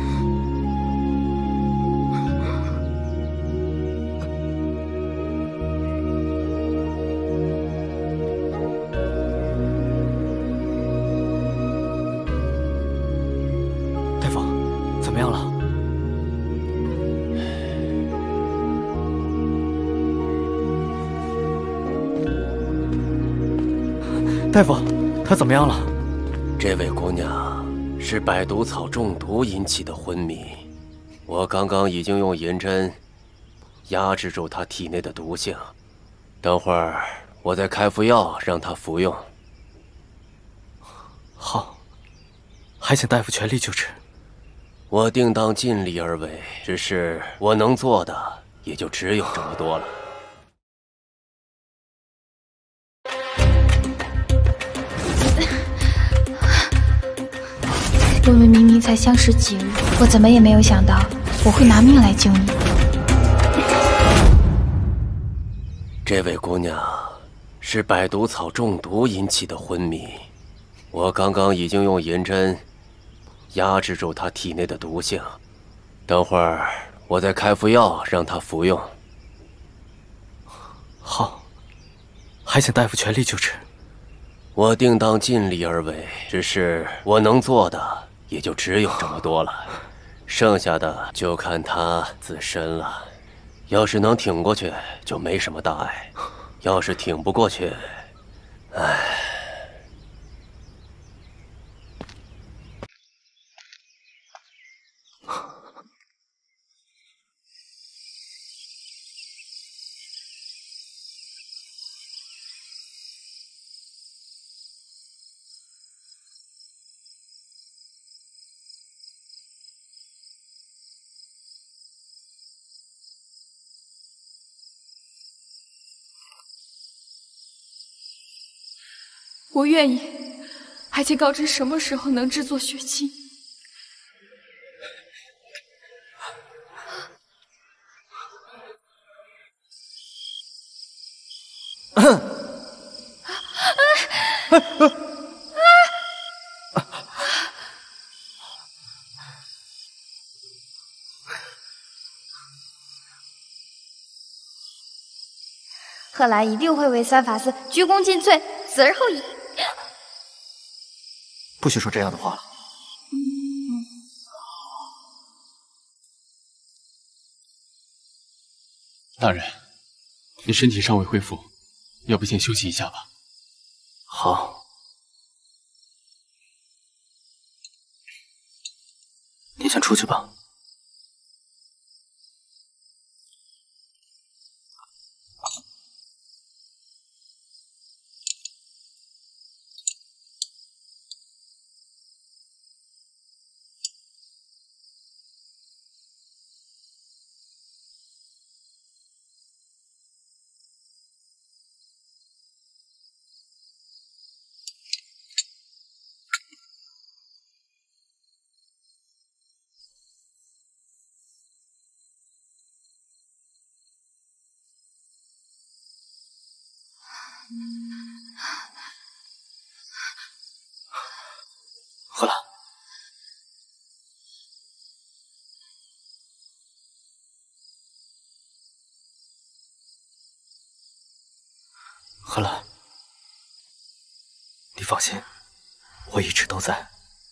大夫，怎么样了？大夫，他怎么样了？ 这位姑娘是百毒草中毒引起的昏迷，我刚刚已经用银针压制住他体内的毒性。等会儿我再开副药让他服用。 好，还请大夫全力救治。 我定当尽力而为，只是我能做的也就只有这么多了。 我们明明才相识几日，我怎么也没有想到我会拿命来救你。 这位姑娘是百毒草中毒引起的昏迷，我刚刚已经用银针压制住她体内的毒性，等会儿我再开副药让她服用。 好，还请大夫全力救治。 我定当尽力而为，只是我能做的也就只有这么多了，剩下的就看她自身了。要是能挺过去，就没什么大碍；要是挺不过去，唉。 我愿意，还请告知什么时候能制作血清。 贺兰一定会为三法司鞠躬尽瘁，死而后已。 不许说这样的话了。 大人，你身体尚未恢复，要不先休息一下吧？ 好，你先出去吧。荷兰，荷兰，你放心，我一直都在。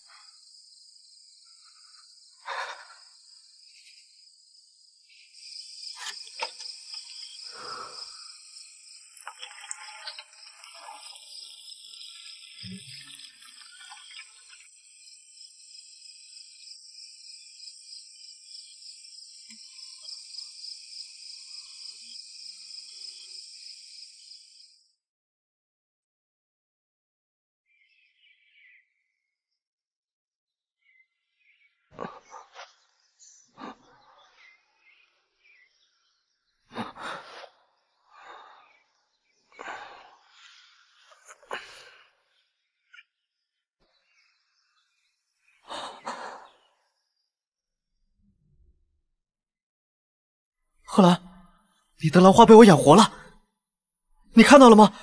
贺兰，你的兰花被我养活了，你看到了吗？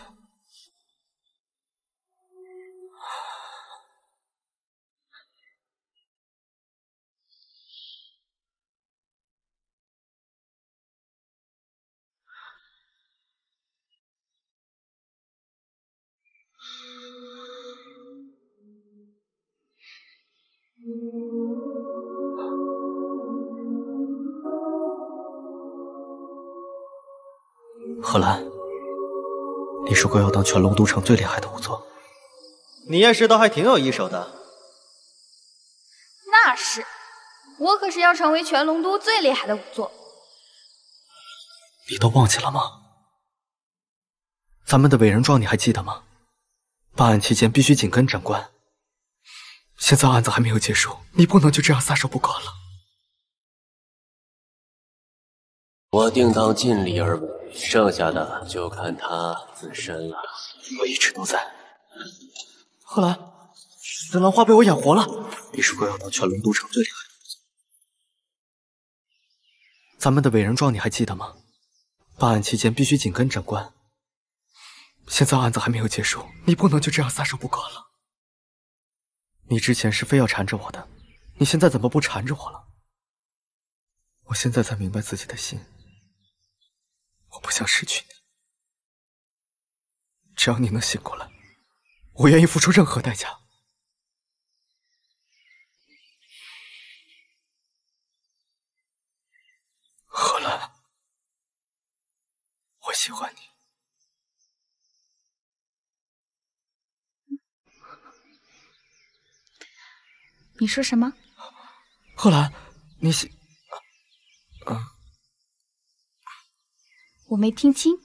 贺兰，你说过要当全龙都城最厉害的仵作， 你验尸倒还挺有一手的。 那是，我可是要成为全龙都最厉害的仵作。 你都忘记了吗？咱们的伟人状你还记得吗？办案期间必须紧跟长官。现在案子还没有结束，你不能就这样撒手不管了。 我定当尽力而为，剩下的就看他自身了。 我一直都在。贺兰，紫兰花被我养活了，你是怪我当全龙都城最厉害的。咱们的伟人状你还记得吗？办案期间必须紧跟长官。现在案子还没有结束，你不能就这样撒手不管了。你之前是非要缠着我的，你现在怎么不缠着我了？我现在才明白自己的心，我不想失去你。只要你能醒过来，我愿意付出任何代价。荷兰，我喜欢你。 你说什么？ 贺兰，你我没听清。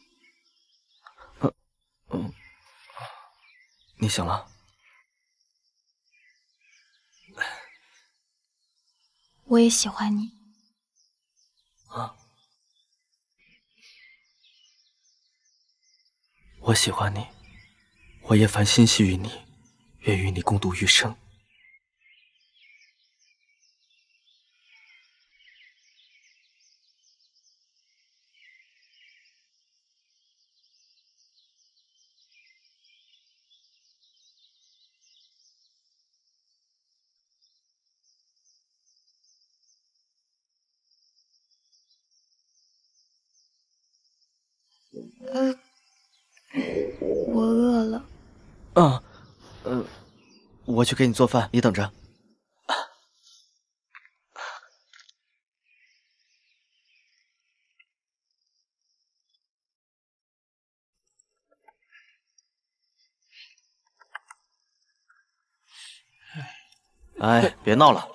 你醒了？ 我也喜欢你。 啊，我喜欢你，我叶凡心系于你，愿与你共度余生。 我饿了。 我去给你做饭，你等着。哎，别闹了。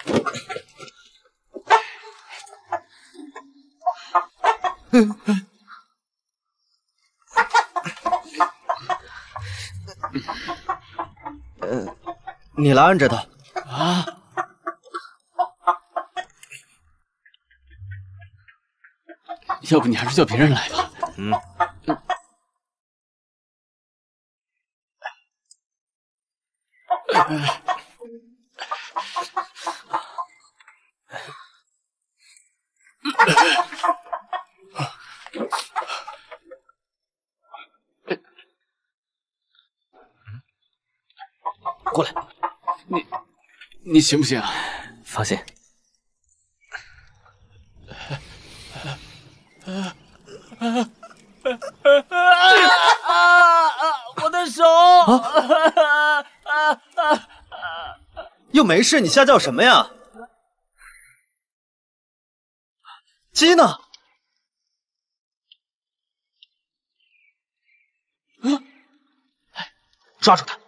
你来按着他啊！ 要不你还是叫别人来吧。 过来， 你行不行啊？ 放心。 我的手！又没事，你瞎叫什么呀？鸡呢？抓住他！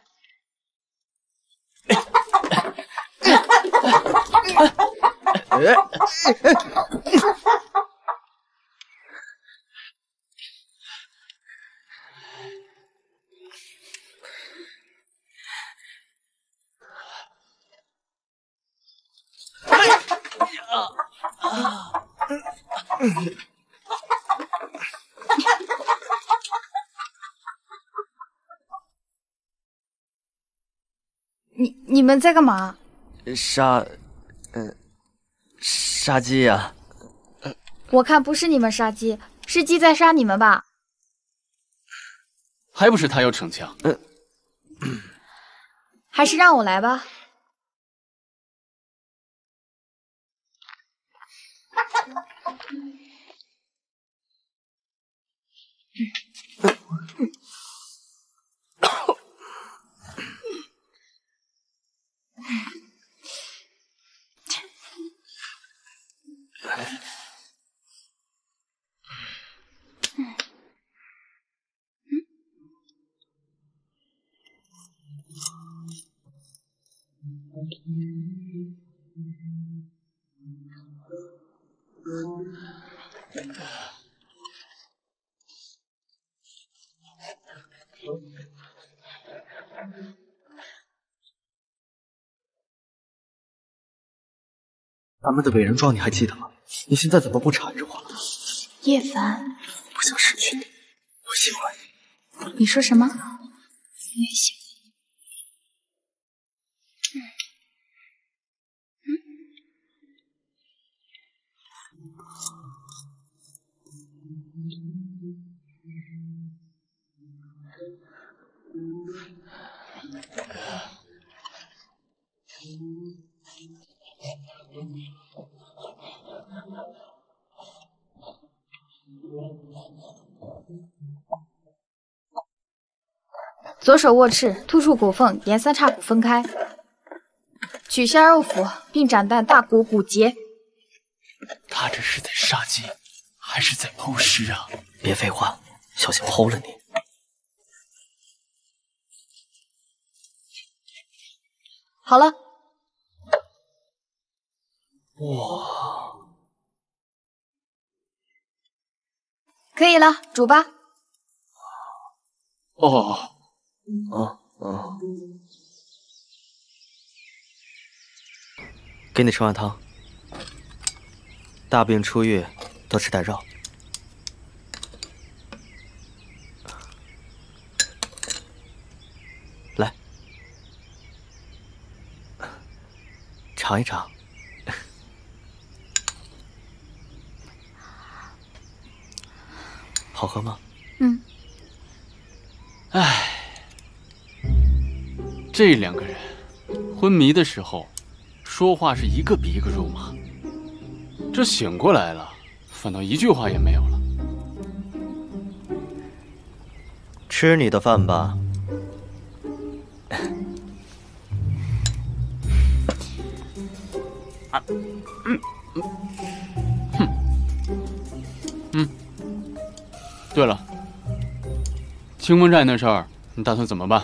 你们在干嘛？ 杀鸡呀！ 我看不是你们杀鸡，是鸡在杀你们吧？ 还不是他要逞强。 还是让我来吧。 咱们的伟人庄你还记得吗？你现在怎么不缠着我了？ 叶凡， 不想失去你，我喜欢你。 你说什么？ 我也喜欢。 左手握翅，突出骨缝，沿三叉骨分开，取下肉腹，并斩断大骨骨节。 他这是在杀鸡，还是在剖尸啊？ 别废话，小心剖了你。 好了。 哇， 可以了，煮吧。 哦， 给你吃碗汤。大病初愈，多吃点肉。来，尝一尝。好喝吗？ 嗯。 唉，这两个人昏迷的时候说话是一个比一个肉麻，这醒过来了，反倒一句话也没有了。 吃你的饭吧。 对了，清风寨那事儿，你打算怎么办？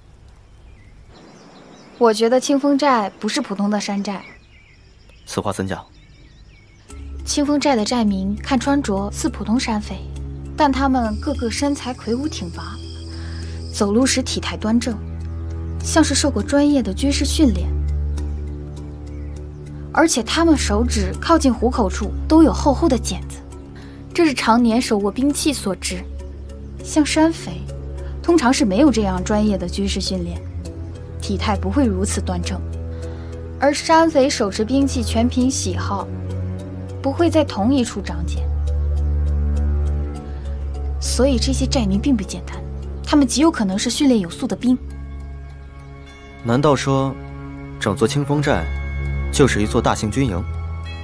我觉得清风寨不是普通的山寨。 此话怎讲？ 清风寨的寨民看穿着似普通山匪，但他们个个身材魁梧挺拔，走路时体态端正，像是受过专业的军事训练。而且他们手指靠近虎口处都有厚厚的茧子，这是常年手握兵器所致。像山匪，通常是没有这样专业的军事训练，体态不会如此端正。而山匪手持兵器全凭喜好，不会在同一处长茧。所以这些寨民并不简单，他们极有可能是训练有素的兵。 难道说，整座清风寨就是一座大型军营？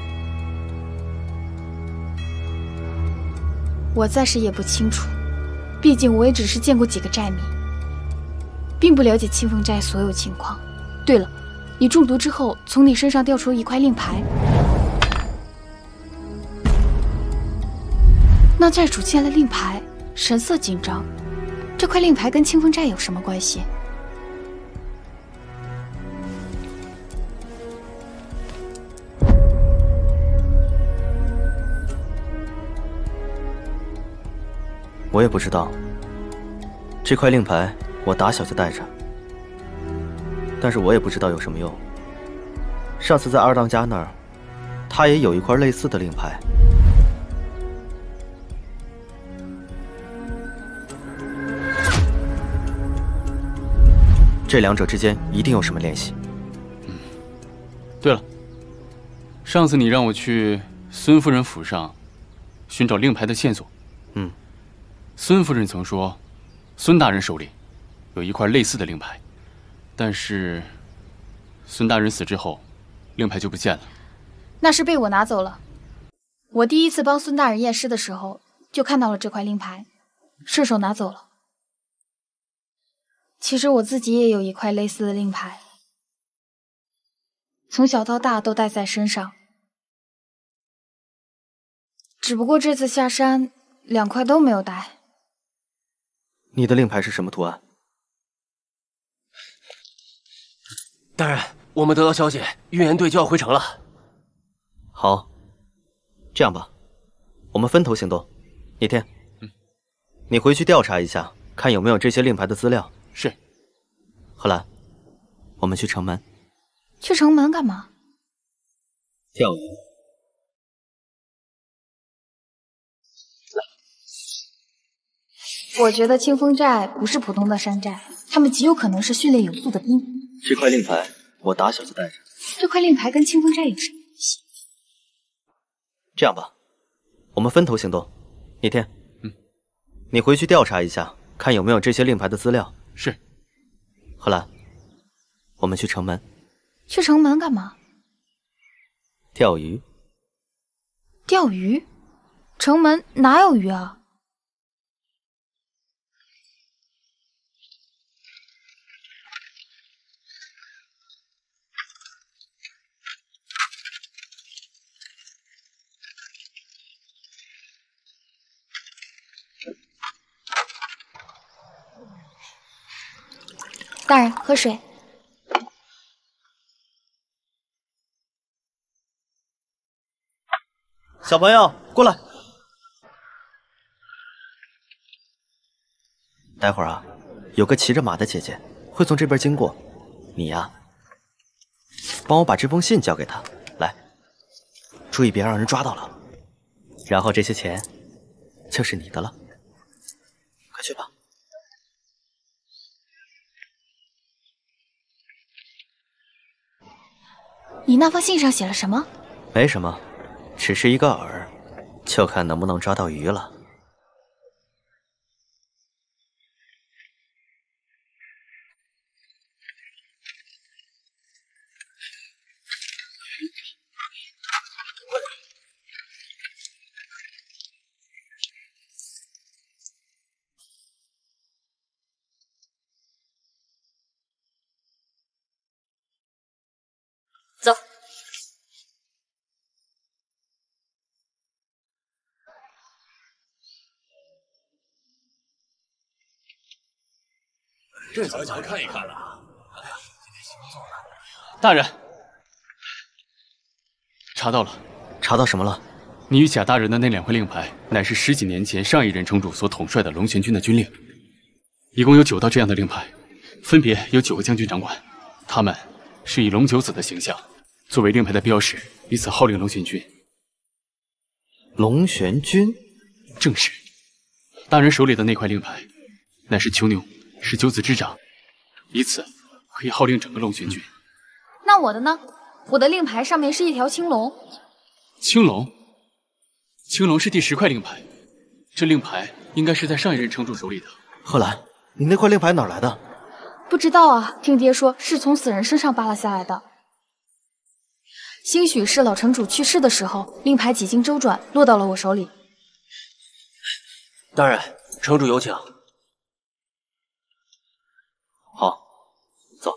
我暂时也不清楚，毕竟我也只是见过几个寨民，并不了解清风寨所有情况。对了，你中毒之后，从你身上掉出一块令牌，那寨主见了令牌，神色紧张。这块令牌跟清风寨有什么关系？ 我也不知道。这块令牌我打小就带着，但是我也不知道有什么用。上次在二当家那儿，他也有一块类似的令牌。这两者之间一定有什么联系。 对了，上次你让我去孙夫人府上寻找令牌的线索。孙夫人曾说，孙大人手里有一块类似的令牌，但是孙大人死之后，令牌就不见了。 那是被我拿走了。我第一次帮孙大人验尸的时候，就看到了这块令牌，顺手拿走了。其实我自己也有一块类似的令牌，从小到大都带在身上，只不过这次下山2块都没有带。 你的令牌是什么图案？ 大人，我们得到消息，运盐队就要回城了。 好，这样吧，我们分头行动。聂天，你回去调查一下， 看有没有这些令牌的资料。 是。 贺兰，我们去城门。 去城门干嘛？ 钓鱼。 我觉得清风寨不是普通的山寨，他们极有可能是训练有素的兵。 这块令牌我打小就带着。 这块令牌跟清风寨有什么关系？ 这样吧，我们分头行动。聂天，你回去调查一下，看有没有这些令牌的资料。 是。 贺兰，我们去城门。 去城门干嘛？ 钓鱼。 钓鱼？城门哪有鱼啊？大人，喝水。 小朋友，过来。待会儿啊，有个骑着马的姐姐会从这边经过，你呀，帮我把这封信交给她。来，注意别让人抓到了。然后这些钱就是你的了。快去吧。 你那封信上写了什么？ 没什么，只是一个饵，就看能不能抓到鱼了。 走。 这怎么想看一看了？ 大人，查到了。 查到什么了？ 你与贾大人的那2块令牌，乃是10几年前上一任城主所统帅的龙玄军的军令，一共有9道这样的令牌，分别由9个将军掌管，他们是以龙九子的形象作为令牌的标识，以此号令龙玄军。 龙玄军？ 正是。大人手里的那块令牌，乃是囚牛，是九子之长，以此可以号令整个龙玄军。 那我的呢？我的令牌上面是一条青龙。 青龙？青龙是第10块令牌，这令牌应该是在上一任城主手里的。 贺兰，你那块令牌哪来的？ 不知道啊，听爹说是从死人身上扒拉下来的。兴许是老城主去世的时候，令牌几经周转，落到了我手里。 大人，城主有请。 好，走。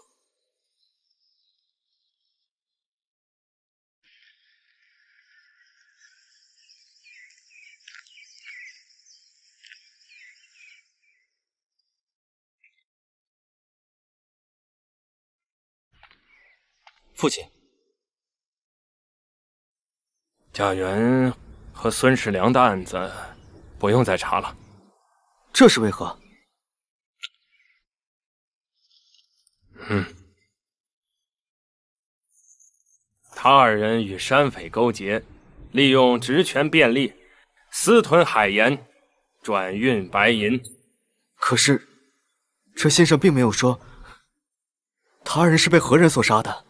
父亲， 贾元和孙世良的案子不用再查了。 这是为何？ 他2人与山匪勾结，利用职权便利，私吞海盐，转运白银。 可是，这信上并没有说他人是被何人所杀的。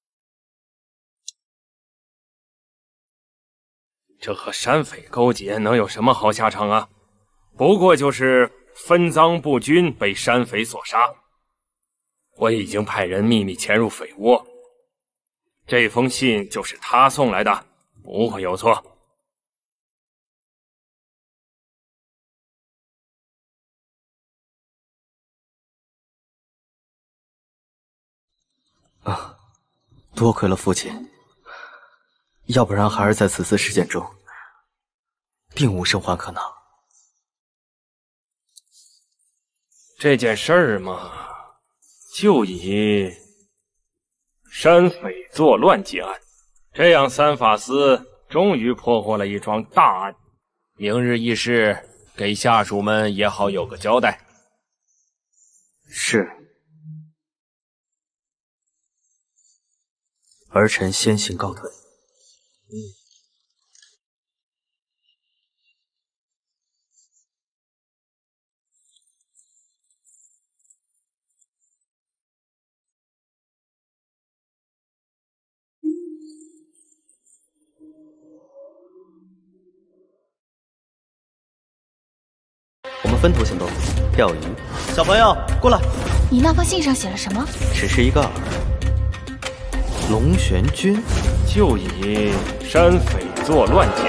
这和山匪勾结能有什么好下场啊？不过就是分赃不均，被山匪所杀。我已经派人秘密潜入匪窝，这封信就是他送来的，不会有错。 啊，多亏了父亲，要不然孩儿在此次事件中并无生还可能。 这件事儿嘛，就以山匪作乱结案，这样3法司终于破获了一桩大案。明日议事，给下属们也好有个交代。 是。儿臣先行告退。 我们分头行动，钓鱼。小朋友，过来。 你那封信上写了什么？ 只是一个饵。龙玄君就以山匪作乱见。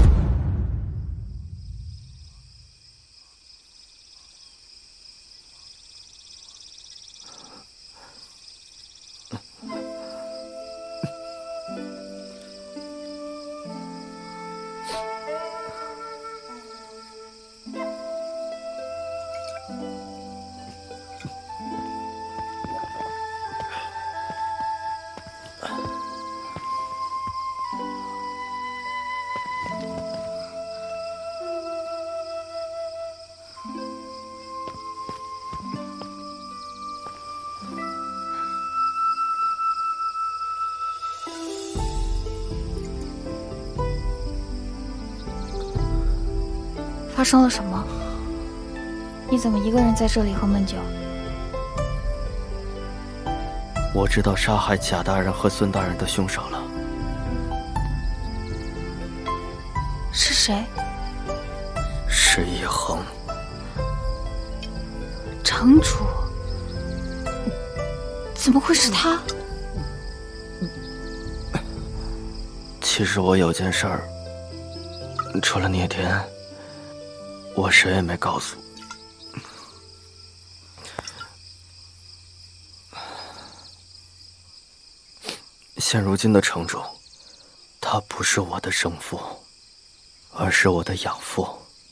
发生了什么？你怎么一个人在这里喝闷酒？ 我知道杀害贾大人和孙大人的凶手了。 是谁？ 是叶恒。 城主？怎么会是他？ 其实我有件事儿，除了聂天，我谁也没告诉。现如今的城主，他不是我的生父，而是我的养父。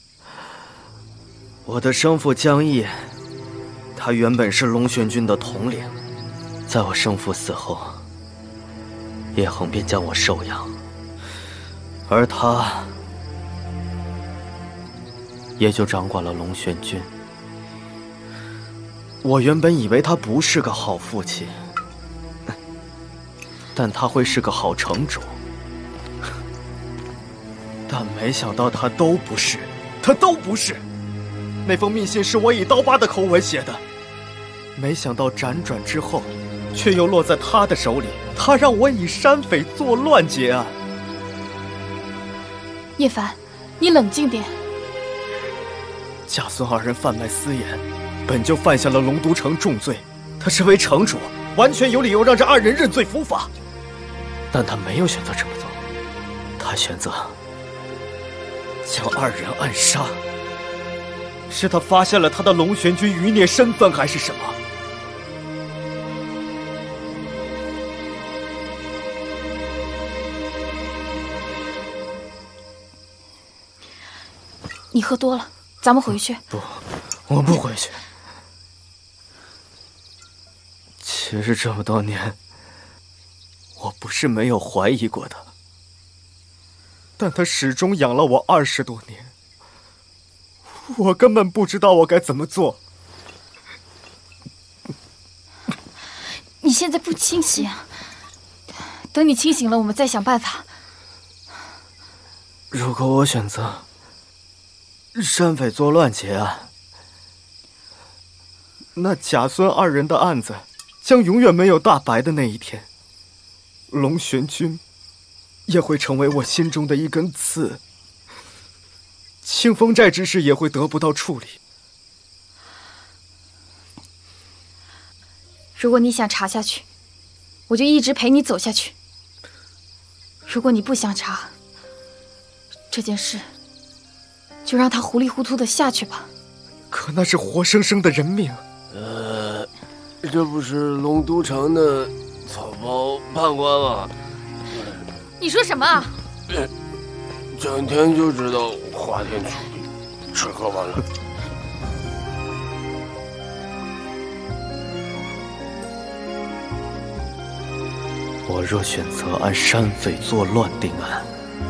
我的生父江毅，他原本是龙玄君的统领，在我生父死后，叶恒便将我收养，而他也就掌管了龙玄君。我原本以为他不是个好父亲，但他会是个好城主。但没想到他都不是，他都不是。那封密信是我以刀疤的口吻写的，没想到辗转之后，却又落在他的手里。他让我以山匪作乱结案。 叶凡，你冷静点。 贾孙二人贩卖私盐，本就犯下了龙都城重罪。他身为城主，完全有理由让这二人认罪伏法。但他没有选择这么做，他选择将二人暗杀。是他发现了他的龙玄君余孽身份，还是什么？ 你喝多了，咱们回去。 不，我不回去。其实这么多年，我不是没有怀疑过他，但他始终养了我20多年，我根本不知道我该怎么做。 你现在不清醒，等你清醒了，我们再想办法。 如果我选择山匪作乱结案，那贾孙二人的案子将永远没有大白的那一天。龙玄君也会成为我心中的一根刺，清风寨之事也会得不到处理。 如果你想查下去，我就一直陪你走下去；如果你不想查，这件事就让他糊里糊涂的下去吧。 可那是活生生的人命。 这不是龙都城的草包判官吗？ 你说什么啊？ 整天就知道花天酒地，吃喝玩乐。 我若选择按山匪作乱定案，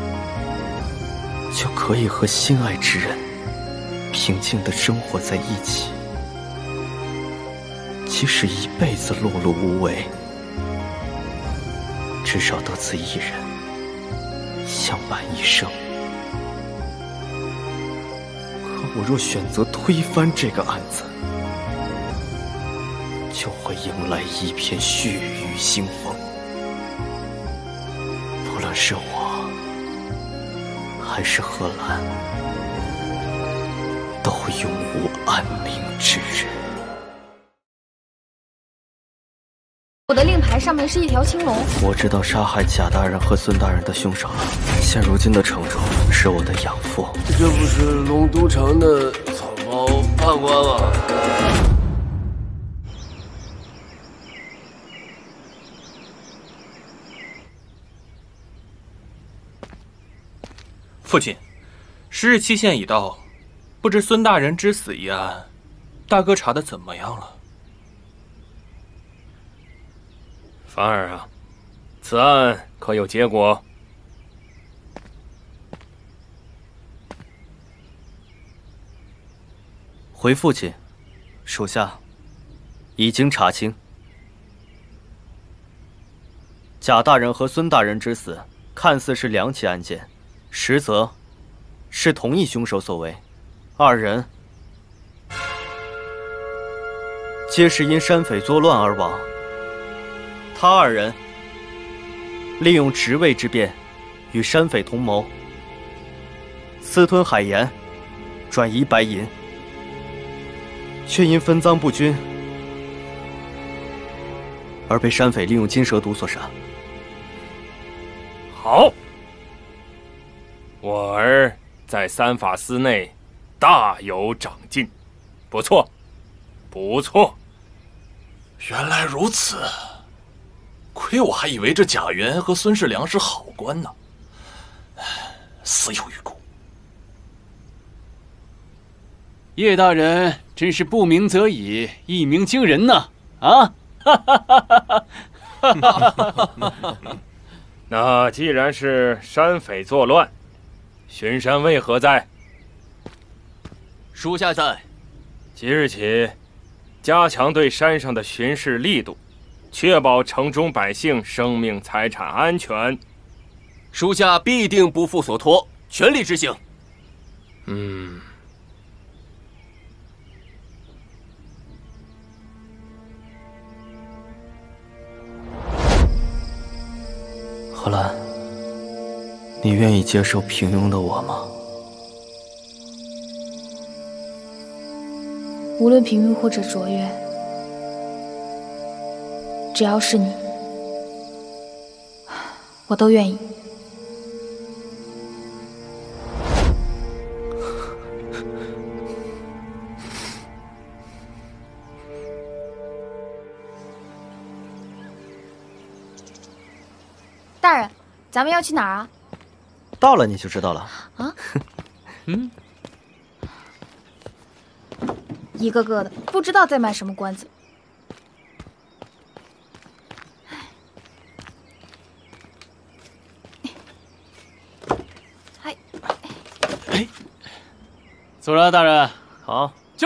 就可以和心爱之人平静地生活在一起。 即使一辈子碌碌无为，至少得此一人，相伴一生。可我若选择推翻这个案子，就会迎来一片血雨腥风。不论是我，还是贺兰，都永无安宁之日。 我的令牌上面是一条青龙。 我知道杀害贾大人和孙大人的凶手了。现如今的城主是我的养父。 这不是龙都城的草包判官吗？ 父亲，时日期限已到，不知孙大人之死一案，大哥查的怎么样了？ 凡儿啊，此案可有结果？ 回父亲，属下已经查清，贾大人和孙大人之死看似是两起案件，实则是同一凶手所为，二人皆是因山匪作乱而亡。他二人利用职位之便，与山匪同谋，私吞海盐，转移白银，却因分赃不均而被山匪利用金蛇毒所杀。 好，我儿在三法司内大有长进，不错，不错。 原来如此，亏我还以为这贾元和孙世良是好官呢，死有余辜。 叶大人真是不鸣则已，一鸣惊人呐！啊， 那既然是山匪作乱，巡山为何在？ 属下在。 即日起，加强对山上的巡视力度，确保城中百姓生命财产安全。 属下必定不负所托，全力执行。 荷兰，你愿意接受平庸的我吗？ 无论平庸或者卓越，只要是你，我都愿意。大人，咱们要去哪儿啊？ 到了你就知道了。 啊？一个个的不知道在卖什么关子。 走了，大人。 好， 驾。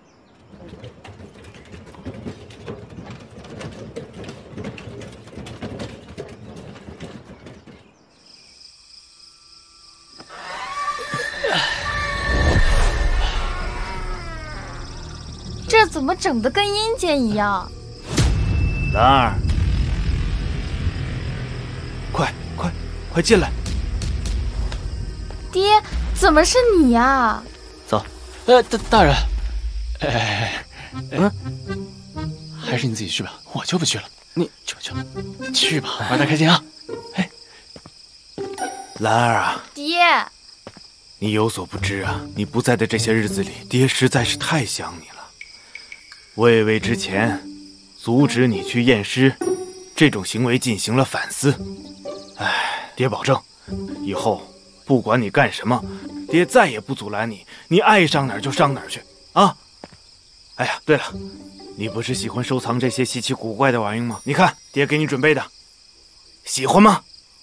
这怎么整得跟阴间一样？ 兰儿，快进来！ 爹，怎么是你呀？ 走。 大人，还是你自己去吧，我就不去了。你去吧，玩得开心啊！ 兰儿啊， 爹， 你有所不知啊，你不在的这些日子里，爹实在是太想你了。我也为之前阻止你去验尸这种行为进行了反思。爹保证，以后不管你干什么，爹再也不阻拦你，你爱上哪儿就上哪儿去啊！哎呀，对了，你不是喜欢收藏这些稀奇古怪的玩意吗？你看，爹给你准备的，喜欢吗？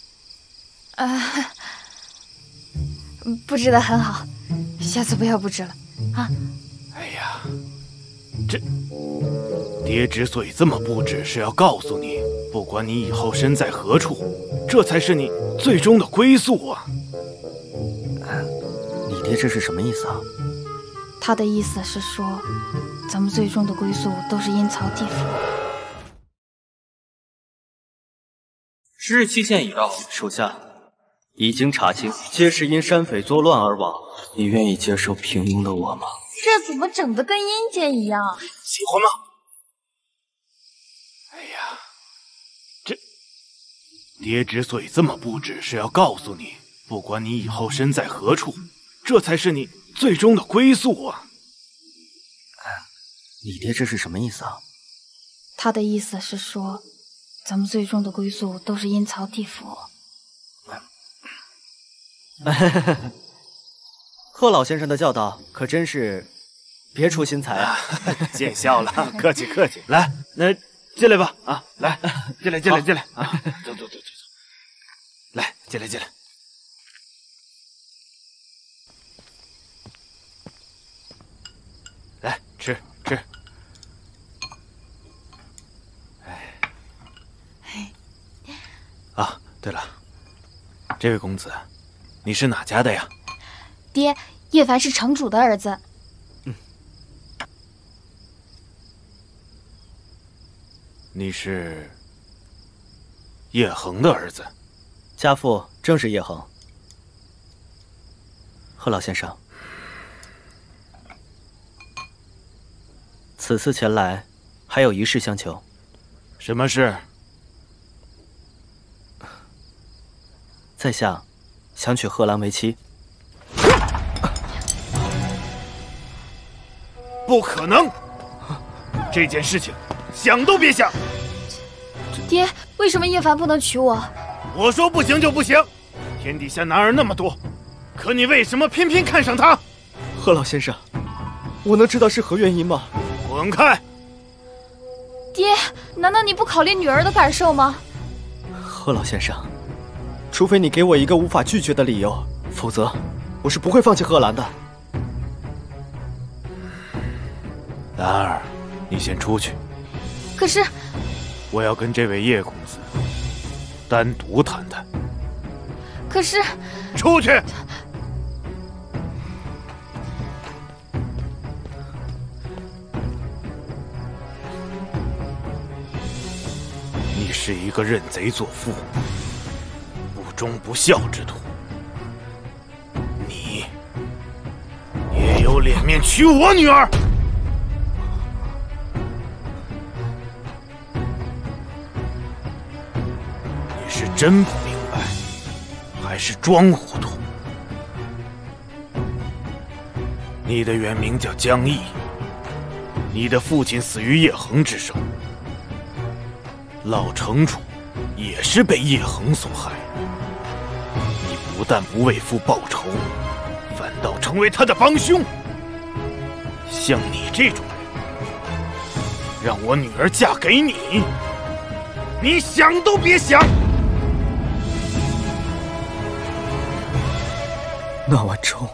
布置得很好，下次不要布置了啊！ 哎呀， 爹之所以这么布置，是要告诉你，不管你以后身在何处，这才是你最终的归宿啊！ 你爹这是什么意思啊？ 他的意思是说，咱们最终的归宿都是阴曹地府。 时日期限已到， 属下已经查清，皆是因山匪作乱而亡。你愿意接受平庸的我吗？ 这怎么整得跟阴间一样？ 喜欢吗？哎呀，这爹之所以这么布置，是要告诉你，不管你以后身在何处，这才是你最终的归宿啊！ 你爹这是什么意思啊？ 他的意思是说，咱们最终的归宿都是阴曹地府。 贺老先生的教导可真是别出心裁啊！ 见笑了，客气客气。来，那进来吧，啊，来，进来啊！走，来，进来。来，吃。啊，对了，这位公子，你是哪家的呀？ 爹，叶凡是城主的儿子。 你是叶恒的儿子？ 家父正是叶恒。贺老先生，此次前来还有一事相求。 什么事？ 在下想娶贺兰为妻。 不可能！这件事情想都别想！ 爹，为什么叶凡不能娶我？ 我说不行就不行！天底下男儿那么多，可你为什么偏偏看上他？ 贺老先生，我能知道是何原因吗？ 滚开！ 爹，难道你不考虑女儿的感受吗？ 贺老先生，除非你给我一个无法拒绝的理由，否则我是不会放弃贺兰的。 兰儿，你先出去。 可是， 我要跟这位叶公子单独谈谈。 可是， 出去！你是一个认贼作父、不忠不孝之徒，你也有脸面娶我女儿？你是真不明白，还是装糊涂？你的原名叫江毅，你的父亲死于叶恒之手，老城主也是被叶恒所害。你不但不为父报仇，反倒成为他的帮凶。像你这种人，让我女儿嫁给你，你想都别想！ 那晚钟，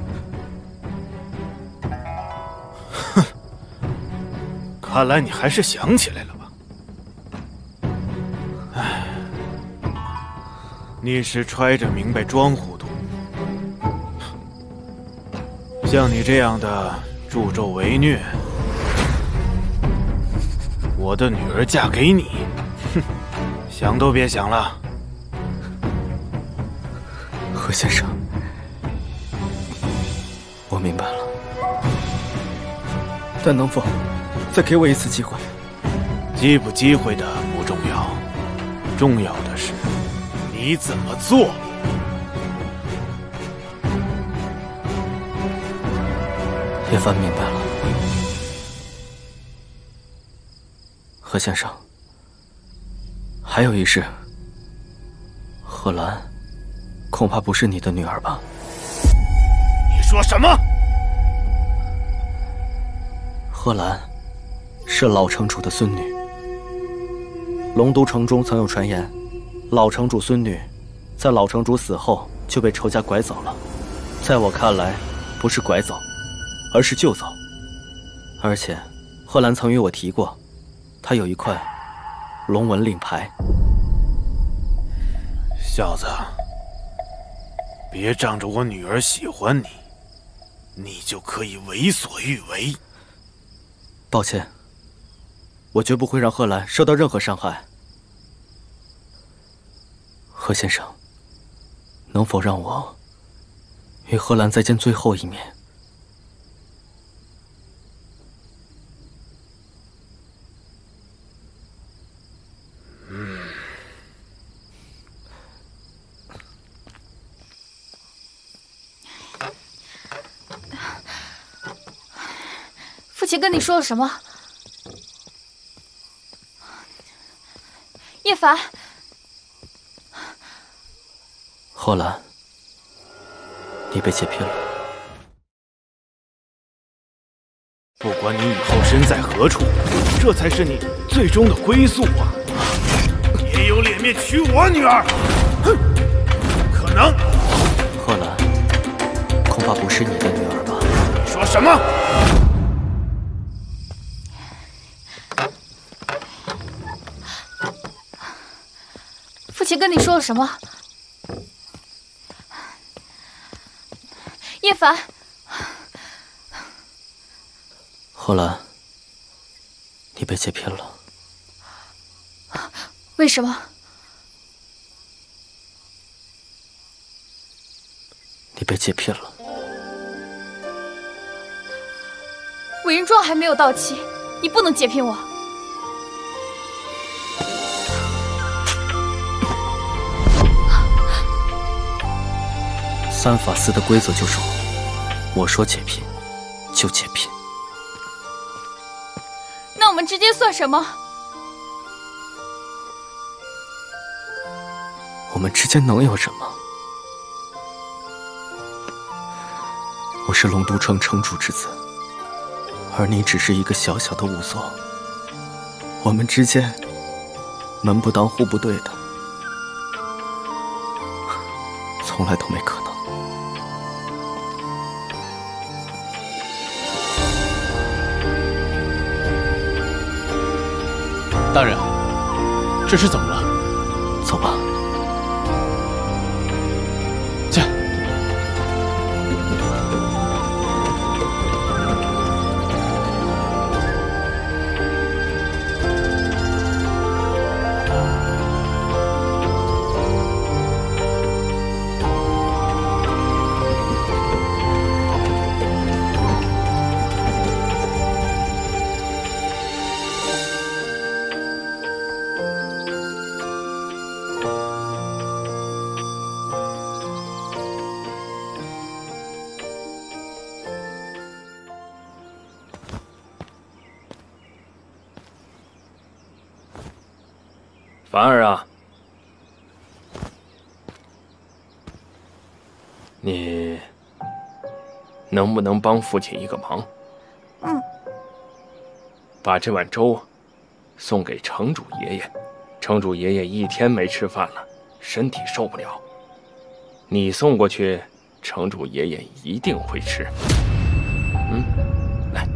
哼，看来你还是想起来了吧？唉，你是揣着明白装糊涂。像你这样的助纣为虐，我的女儿嫁给你，哼，想都别想了。 何先生，我明白了，但能否再给我一次机会？ 机不机会的不重要，重要的是你怎么做。 叶凡明白了，何先生，还有一事，贺兰恐怕不是你的女儿吧？ 你说什么？ 贺兰是老城主的孙女。龙都城中曾有传言，老城主孙女在老城主死后就被仇家拐走了。在我看来，不是拐走，而是救走。而且，贺兰曾与我提过， 他有一块龙纹令牌。 小子，别仗着我女儿喜欢你，你就可以为所欲为。 抱歉，我绝不会让贺兰受到任何伤害。贺先生，能否让我与贺兰再见最后一面？ 父亲跟你说了什么？叶凡， 贺兰，你被解聘了。 不管你以后身在何处，这才是你最终的归宿啊！也有脸面娶我女儿？哼，不可能！ 贺兰，恐怕不是你的女儿吧？ 你说什么？ 父亲跟你说了什么？叶凡， 贺兰，你被解聘了。 为什么？ 你被解聘了。 委任状还没有到期，你不能解聘我。 三法司的规则就是我说解聘就解聘。 那我们之间算什么？ 我们之间能有什么？我是龙都城城主之子，而你只是一个小小的仵作。我们之间门不当户不对的，从来都没可能。 大人，这是怎么了？ 走吧。 驾。 凡儿啊，你能不能帮父亲一个忙？把这碗粥送给城主爷爷。城主爷爷一天没吃饭了，身体受不了。你送过去，城主爷爷一定会吃。来。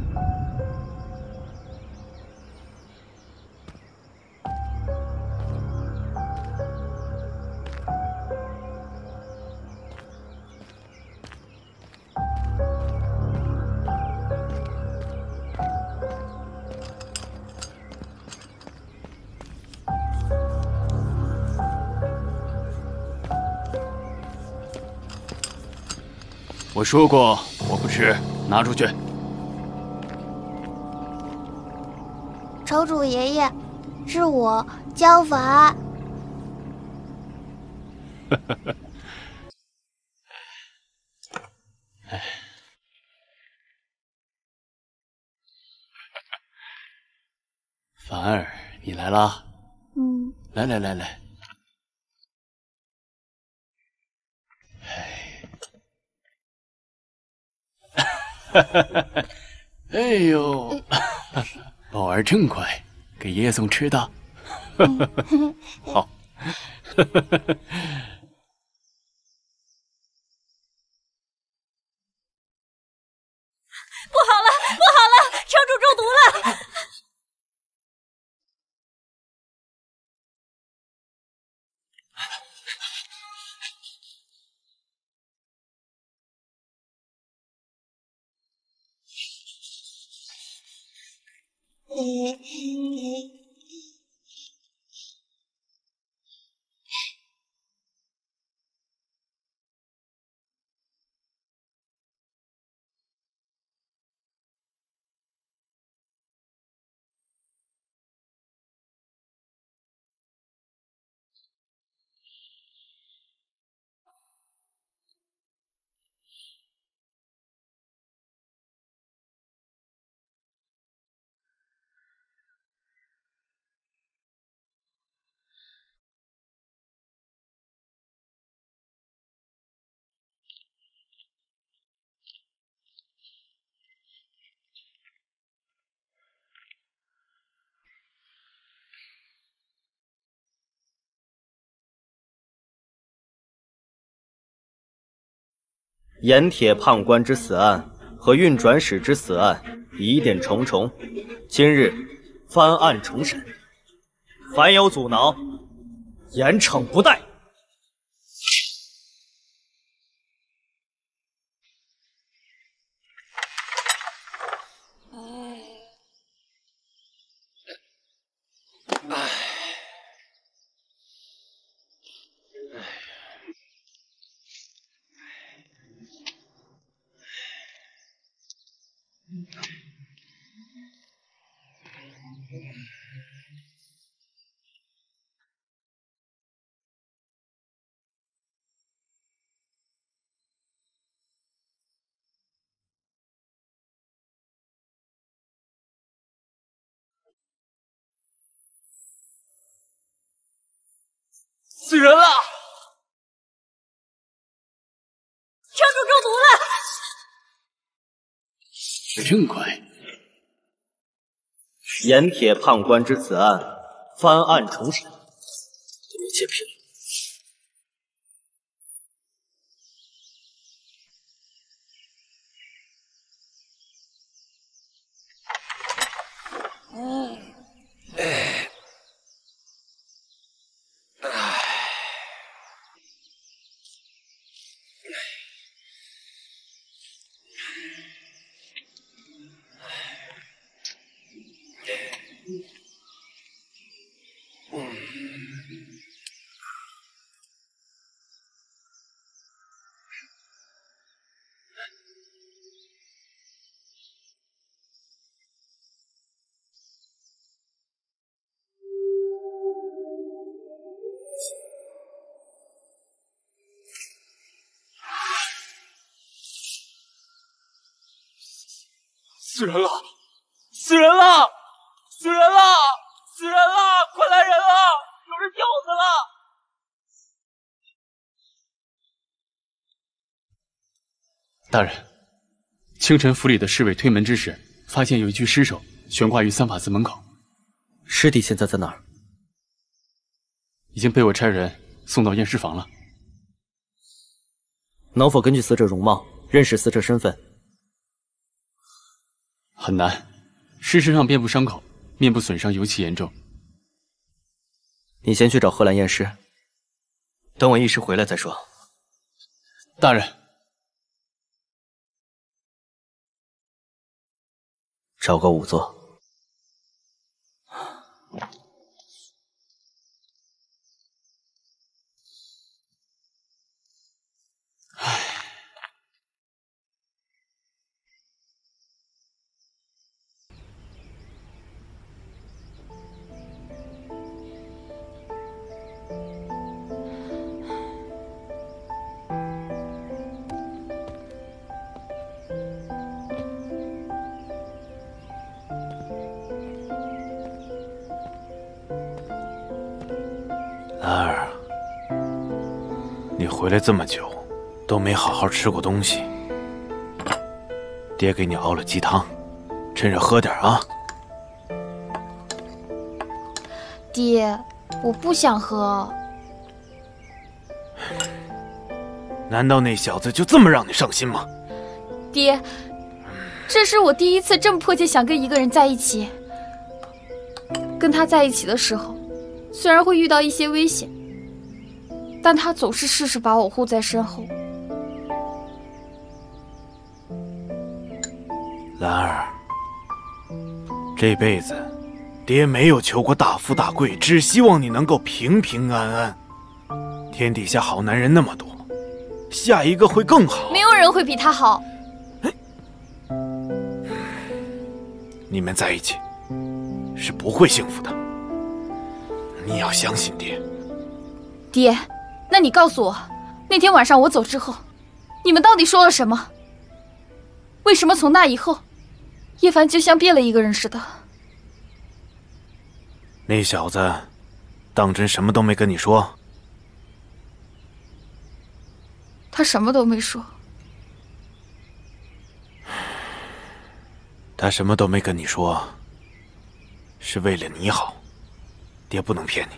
我说过我不吃，拿出去。 城主爷爷，是我江凡。 凡儿，你来啦！来来来来。哎呦，宝儿真乖，给爷爷送吃的。好。 不好了，不好了，城主中毒了！ 盐铁判官之死案和运转使之死案疑点重重，今日翻案重审，凡有阻挠，严惩不贷。 死人了！ 城主中毒了！ 真快！ 盐铁判官之死案翻案重审，一切平。 死人了！死人了！死人了！死人了！快来人啊！有人吊死了！ 大人，清晨府里的侍卫推门之时，发现有一具尸首悬挂于三法寺门口。 尸体现在在哪儿？ 已经被我差人送到验尸房了。 能否根据死者容貌认识死者身份？ 很难，尸身上遍布伤口，面部损伤尤其严重。 你先去找贺兰验尸，等我医师回来再说。 大人， 找个仵作。 兰儿，你回来这么久，都没好好吃过东西。爹给你熬了鸡汤，趁热喝点啊。 爹，我不想喝。 难道那小子就这么让你上心吗？ 爹，这是我第一次这么迫切想跟一个人在一起。跟他在一起的时候，虽然会遇到一些危险，但他总是事事把我护在身后。 兰儿， 这辈子，爹没有求过大富大贵，只希望你能够平平安安。天底下好男人那么多，下一个会更好。 没有人会比他好。 你们在一起是不会幸福的，你要相信爹。 爹，那你告诉我，那天晚上我走之后，你们到底说了什么？为什么从那以后，叶凡就像变了一个人似的？ 那小子当真什么都没跟你说？ 他什么都没说。 他什么都没跟你说，是为了你好，爹不能骗你。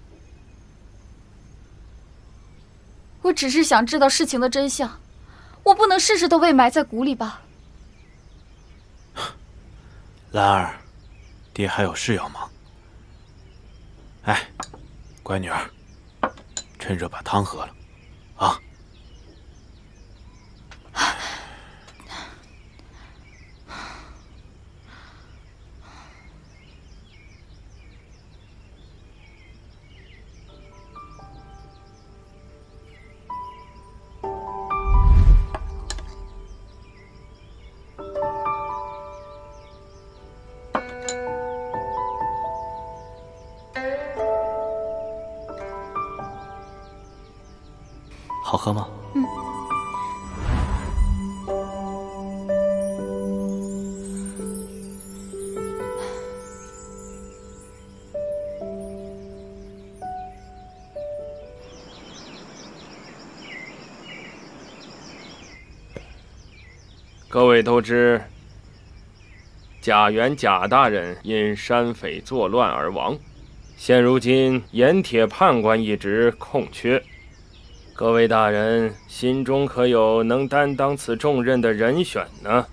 我只是想知道事情的真相，我不能事事都被埋在鼓里吧？ 兰儿，爹还有事要忙。哎，乖女儿，趁热把汤喝了，啊。 好喝吗？ 各位都知，贾元贾大人因山匪作乱而亡，现如今盐铁判官一职空缺。各位大人心中可有能担当此重任的人选呢？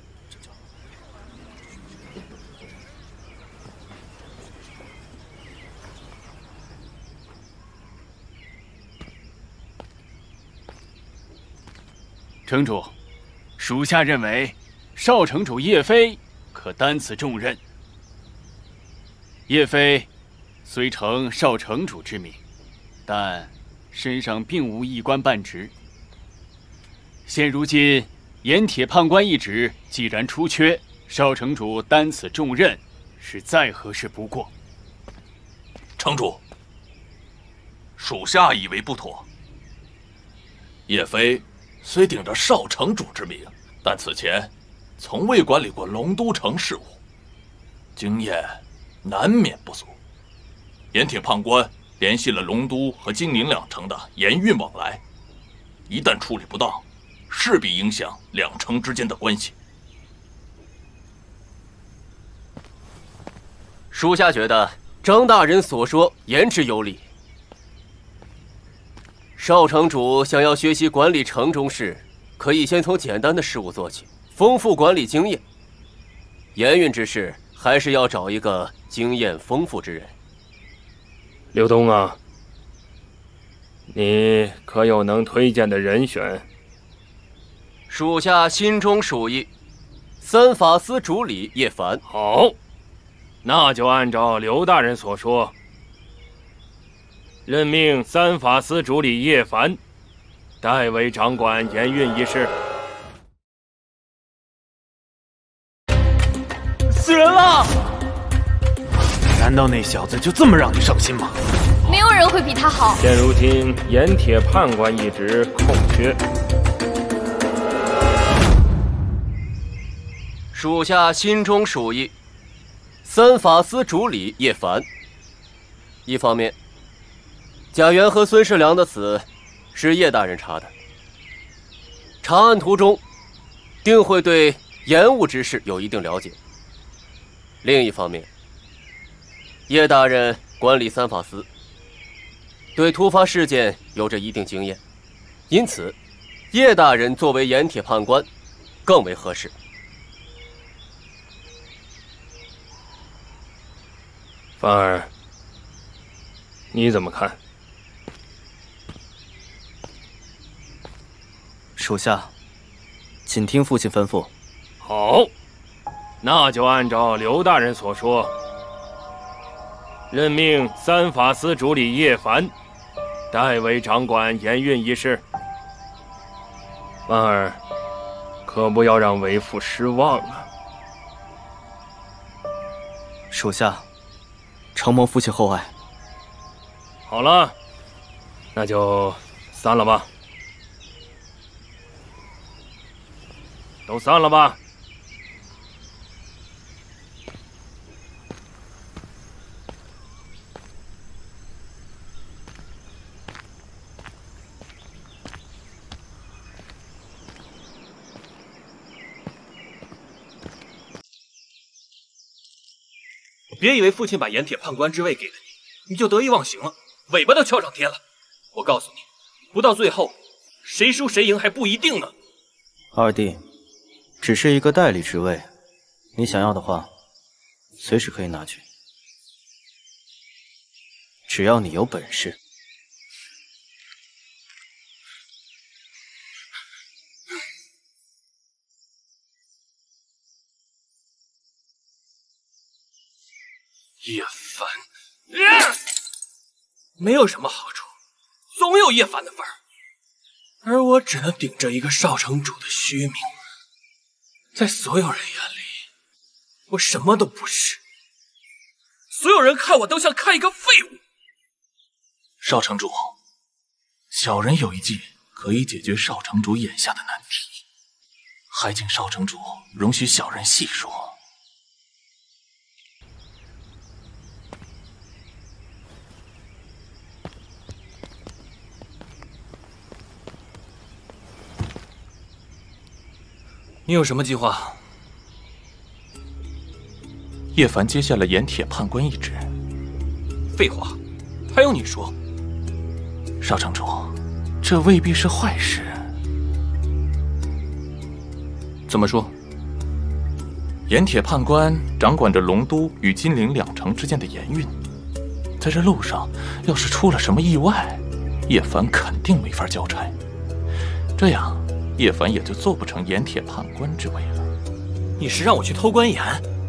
城主，属下认为少城主叶飞可担此重任。叶飞虽承少城主之名，但身上并无一官半职。现如今盐铁判官一职既然出缺，少城主担此重任是再合适不过。 城主，属下以为不妥。叶飞虽顶着少城主之名，但此前从未管理过龙都城事务，经验难免不足。盐铁判官联系了龙都和金陵两城的盐运往来，一旦处理不当，势必影响两城之间的关系。 属下觉得张大人所说言之有理。少城主想要学习管理城中事，可以先从简单的事务做起，丰富管理经验。盐运之事，还是要找一个经验丰富之人。 刘东啊，你可有能推荐的人选？ 属下心中属意，三法司主理叶凡。 好，那就按照刘大人所说，任命三法司主理叶凡代为掌管盐运一事。 死人了！ 难道那小子就这么让你上心吗？ 没有人会比他好。 现如今盐铁判官一职空缺， 属下心中属意，三法司主理叶凡。一方面，贾元和孙世良的死是叶大人查的，查案途中定会对盐务之事有一定了解。另一方面，叶大人管理三法司，对突发事件有着一定经验，因此叶大人作为盐铁判官更为合适。 范儿，你怎么看？ 属下谨听父亲吩咐。 好， 那就按照刘大人所说，任命三法司主理叶凡代为掌管盐运一事。婉儿，可不要让为父失望啊！ 属下承蒙父亲厚爱。 好了，那就散了吧。都散了吧。 别以为父亲把盐铁判官之位给了你，你就得意忘形了，尾巴都翘上天了。我告诉你，不到最后，谁输谁赢还不一定呢。 二弟，只是一个代理职位，你想要的话，随时可以拿去。只要你有本事。 叶凡，没有什么好处，总有叶凡的份儿，而我只能顶着一个少城主的虚名，在所有人眼里，我什么都不是，所有人看我都像看一个废物。 少城主，小人有一计可以解决少城主眼下的难题，还请少城主容许小人细说。 你有什么计划？ 叶凡接下了盐铁判官一职。 废话，还用你说？ 少城主，这未必是坏事。 怎么说？ 盐铁判官掌管着龙都与金陵两城之间的盐运，在这路上要是出了什么意外，叶凡肯定没法交差。这样，叶凡也就做不成盐铁判官之位了。 你是让我去偷官盐？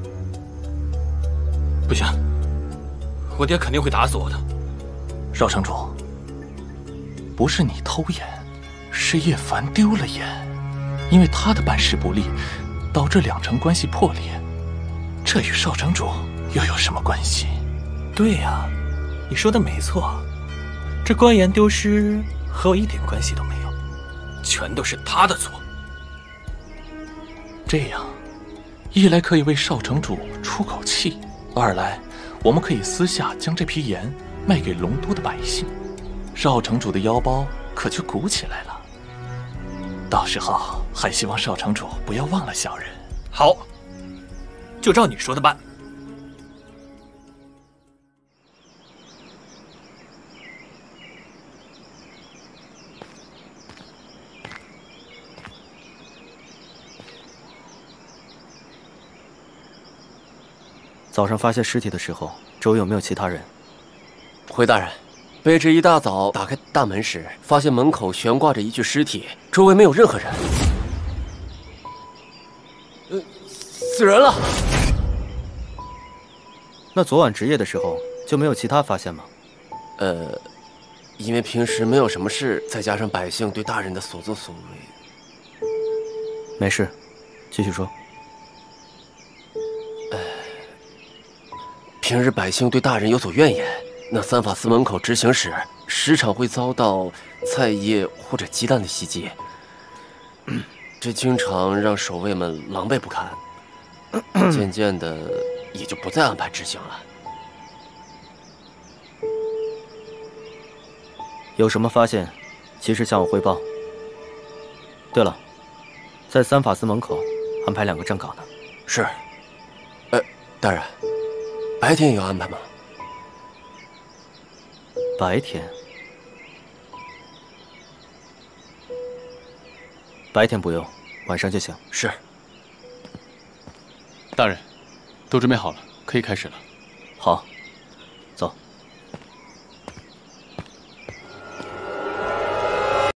不行，我爹肯定会打死我的。 少城主，不是你偷盐，是叶凡丢了盐，因为他的办事不力，导致两城关系破裂。这与少城主又有什么关系？ 对呀，你说的没错，这官盐丢失和我一点关系都没有，全都是他的错。 这样，一来可以为少城主出口气，二来我们可以私下将这批盐卖给龙都的百姓，少城主的腰包可就鼓起来了。到时候还希望少城主不要忘了小人。 好，就照你说的办。 早上发现尸体的时候，周围有没有其他人？ 回大人，卑职一大早打开大门时，发现门口悬挂着一具尸体，周围没有任何人。死人了。 那昨晚值夜的时候就没有其他发现吗？ 因为平时没有什么事，再加上百姓对大人的所作所为。 没事，继续说。 平日百姓对大人有所怨言，那三法司门口执行时，时常会遭到菜叶或者鸡蛋的袭击，这经常让守卫们狼狈不堪。渐渐的，也就不再安排执行了。 有什么发现，及时向我汇报。对了，在三法司门口安排2个站岗的。 是。大人。白天也有安排吗？ 白天？白天不用，晚上就行。 是。 大人，都准备好了，可以开始了。 好。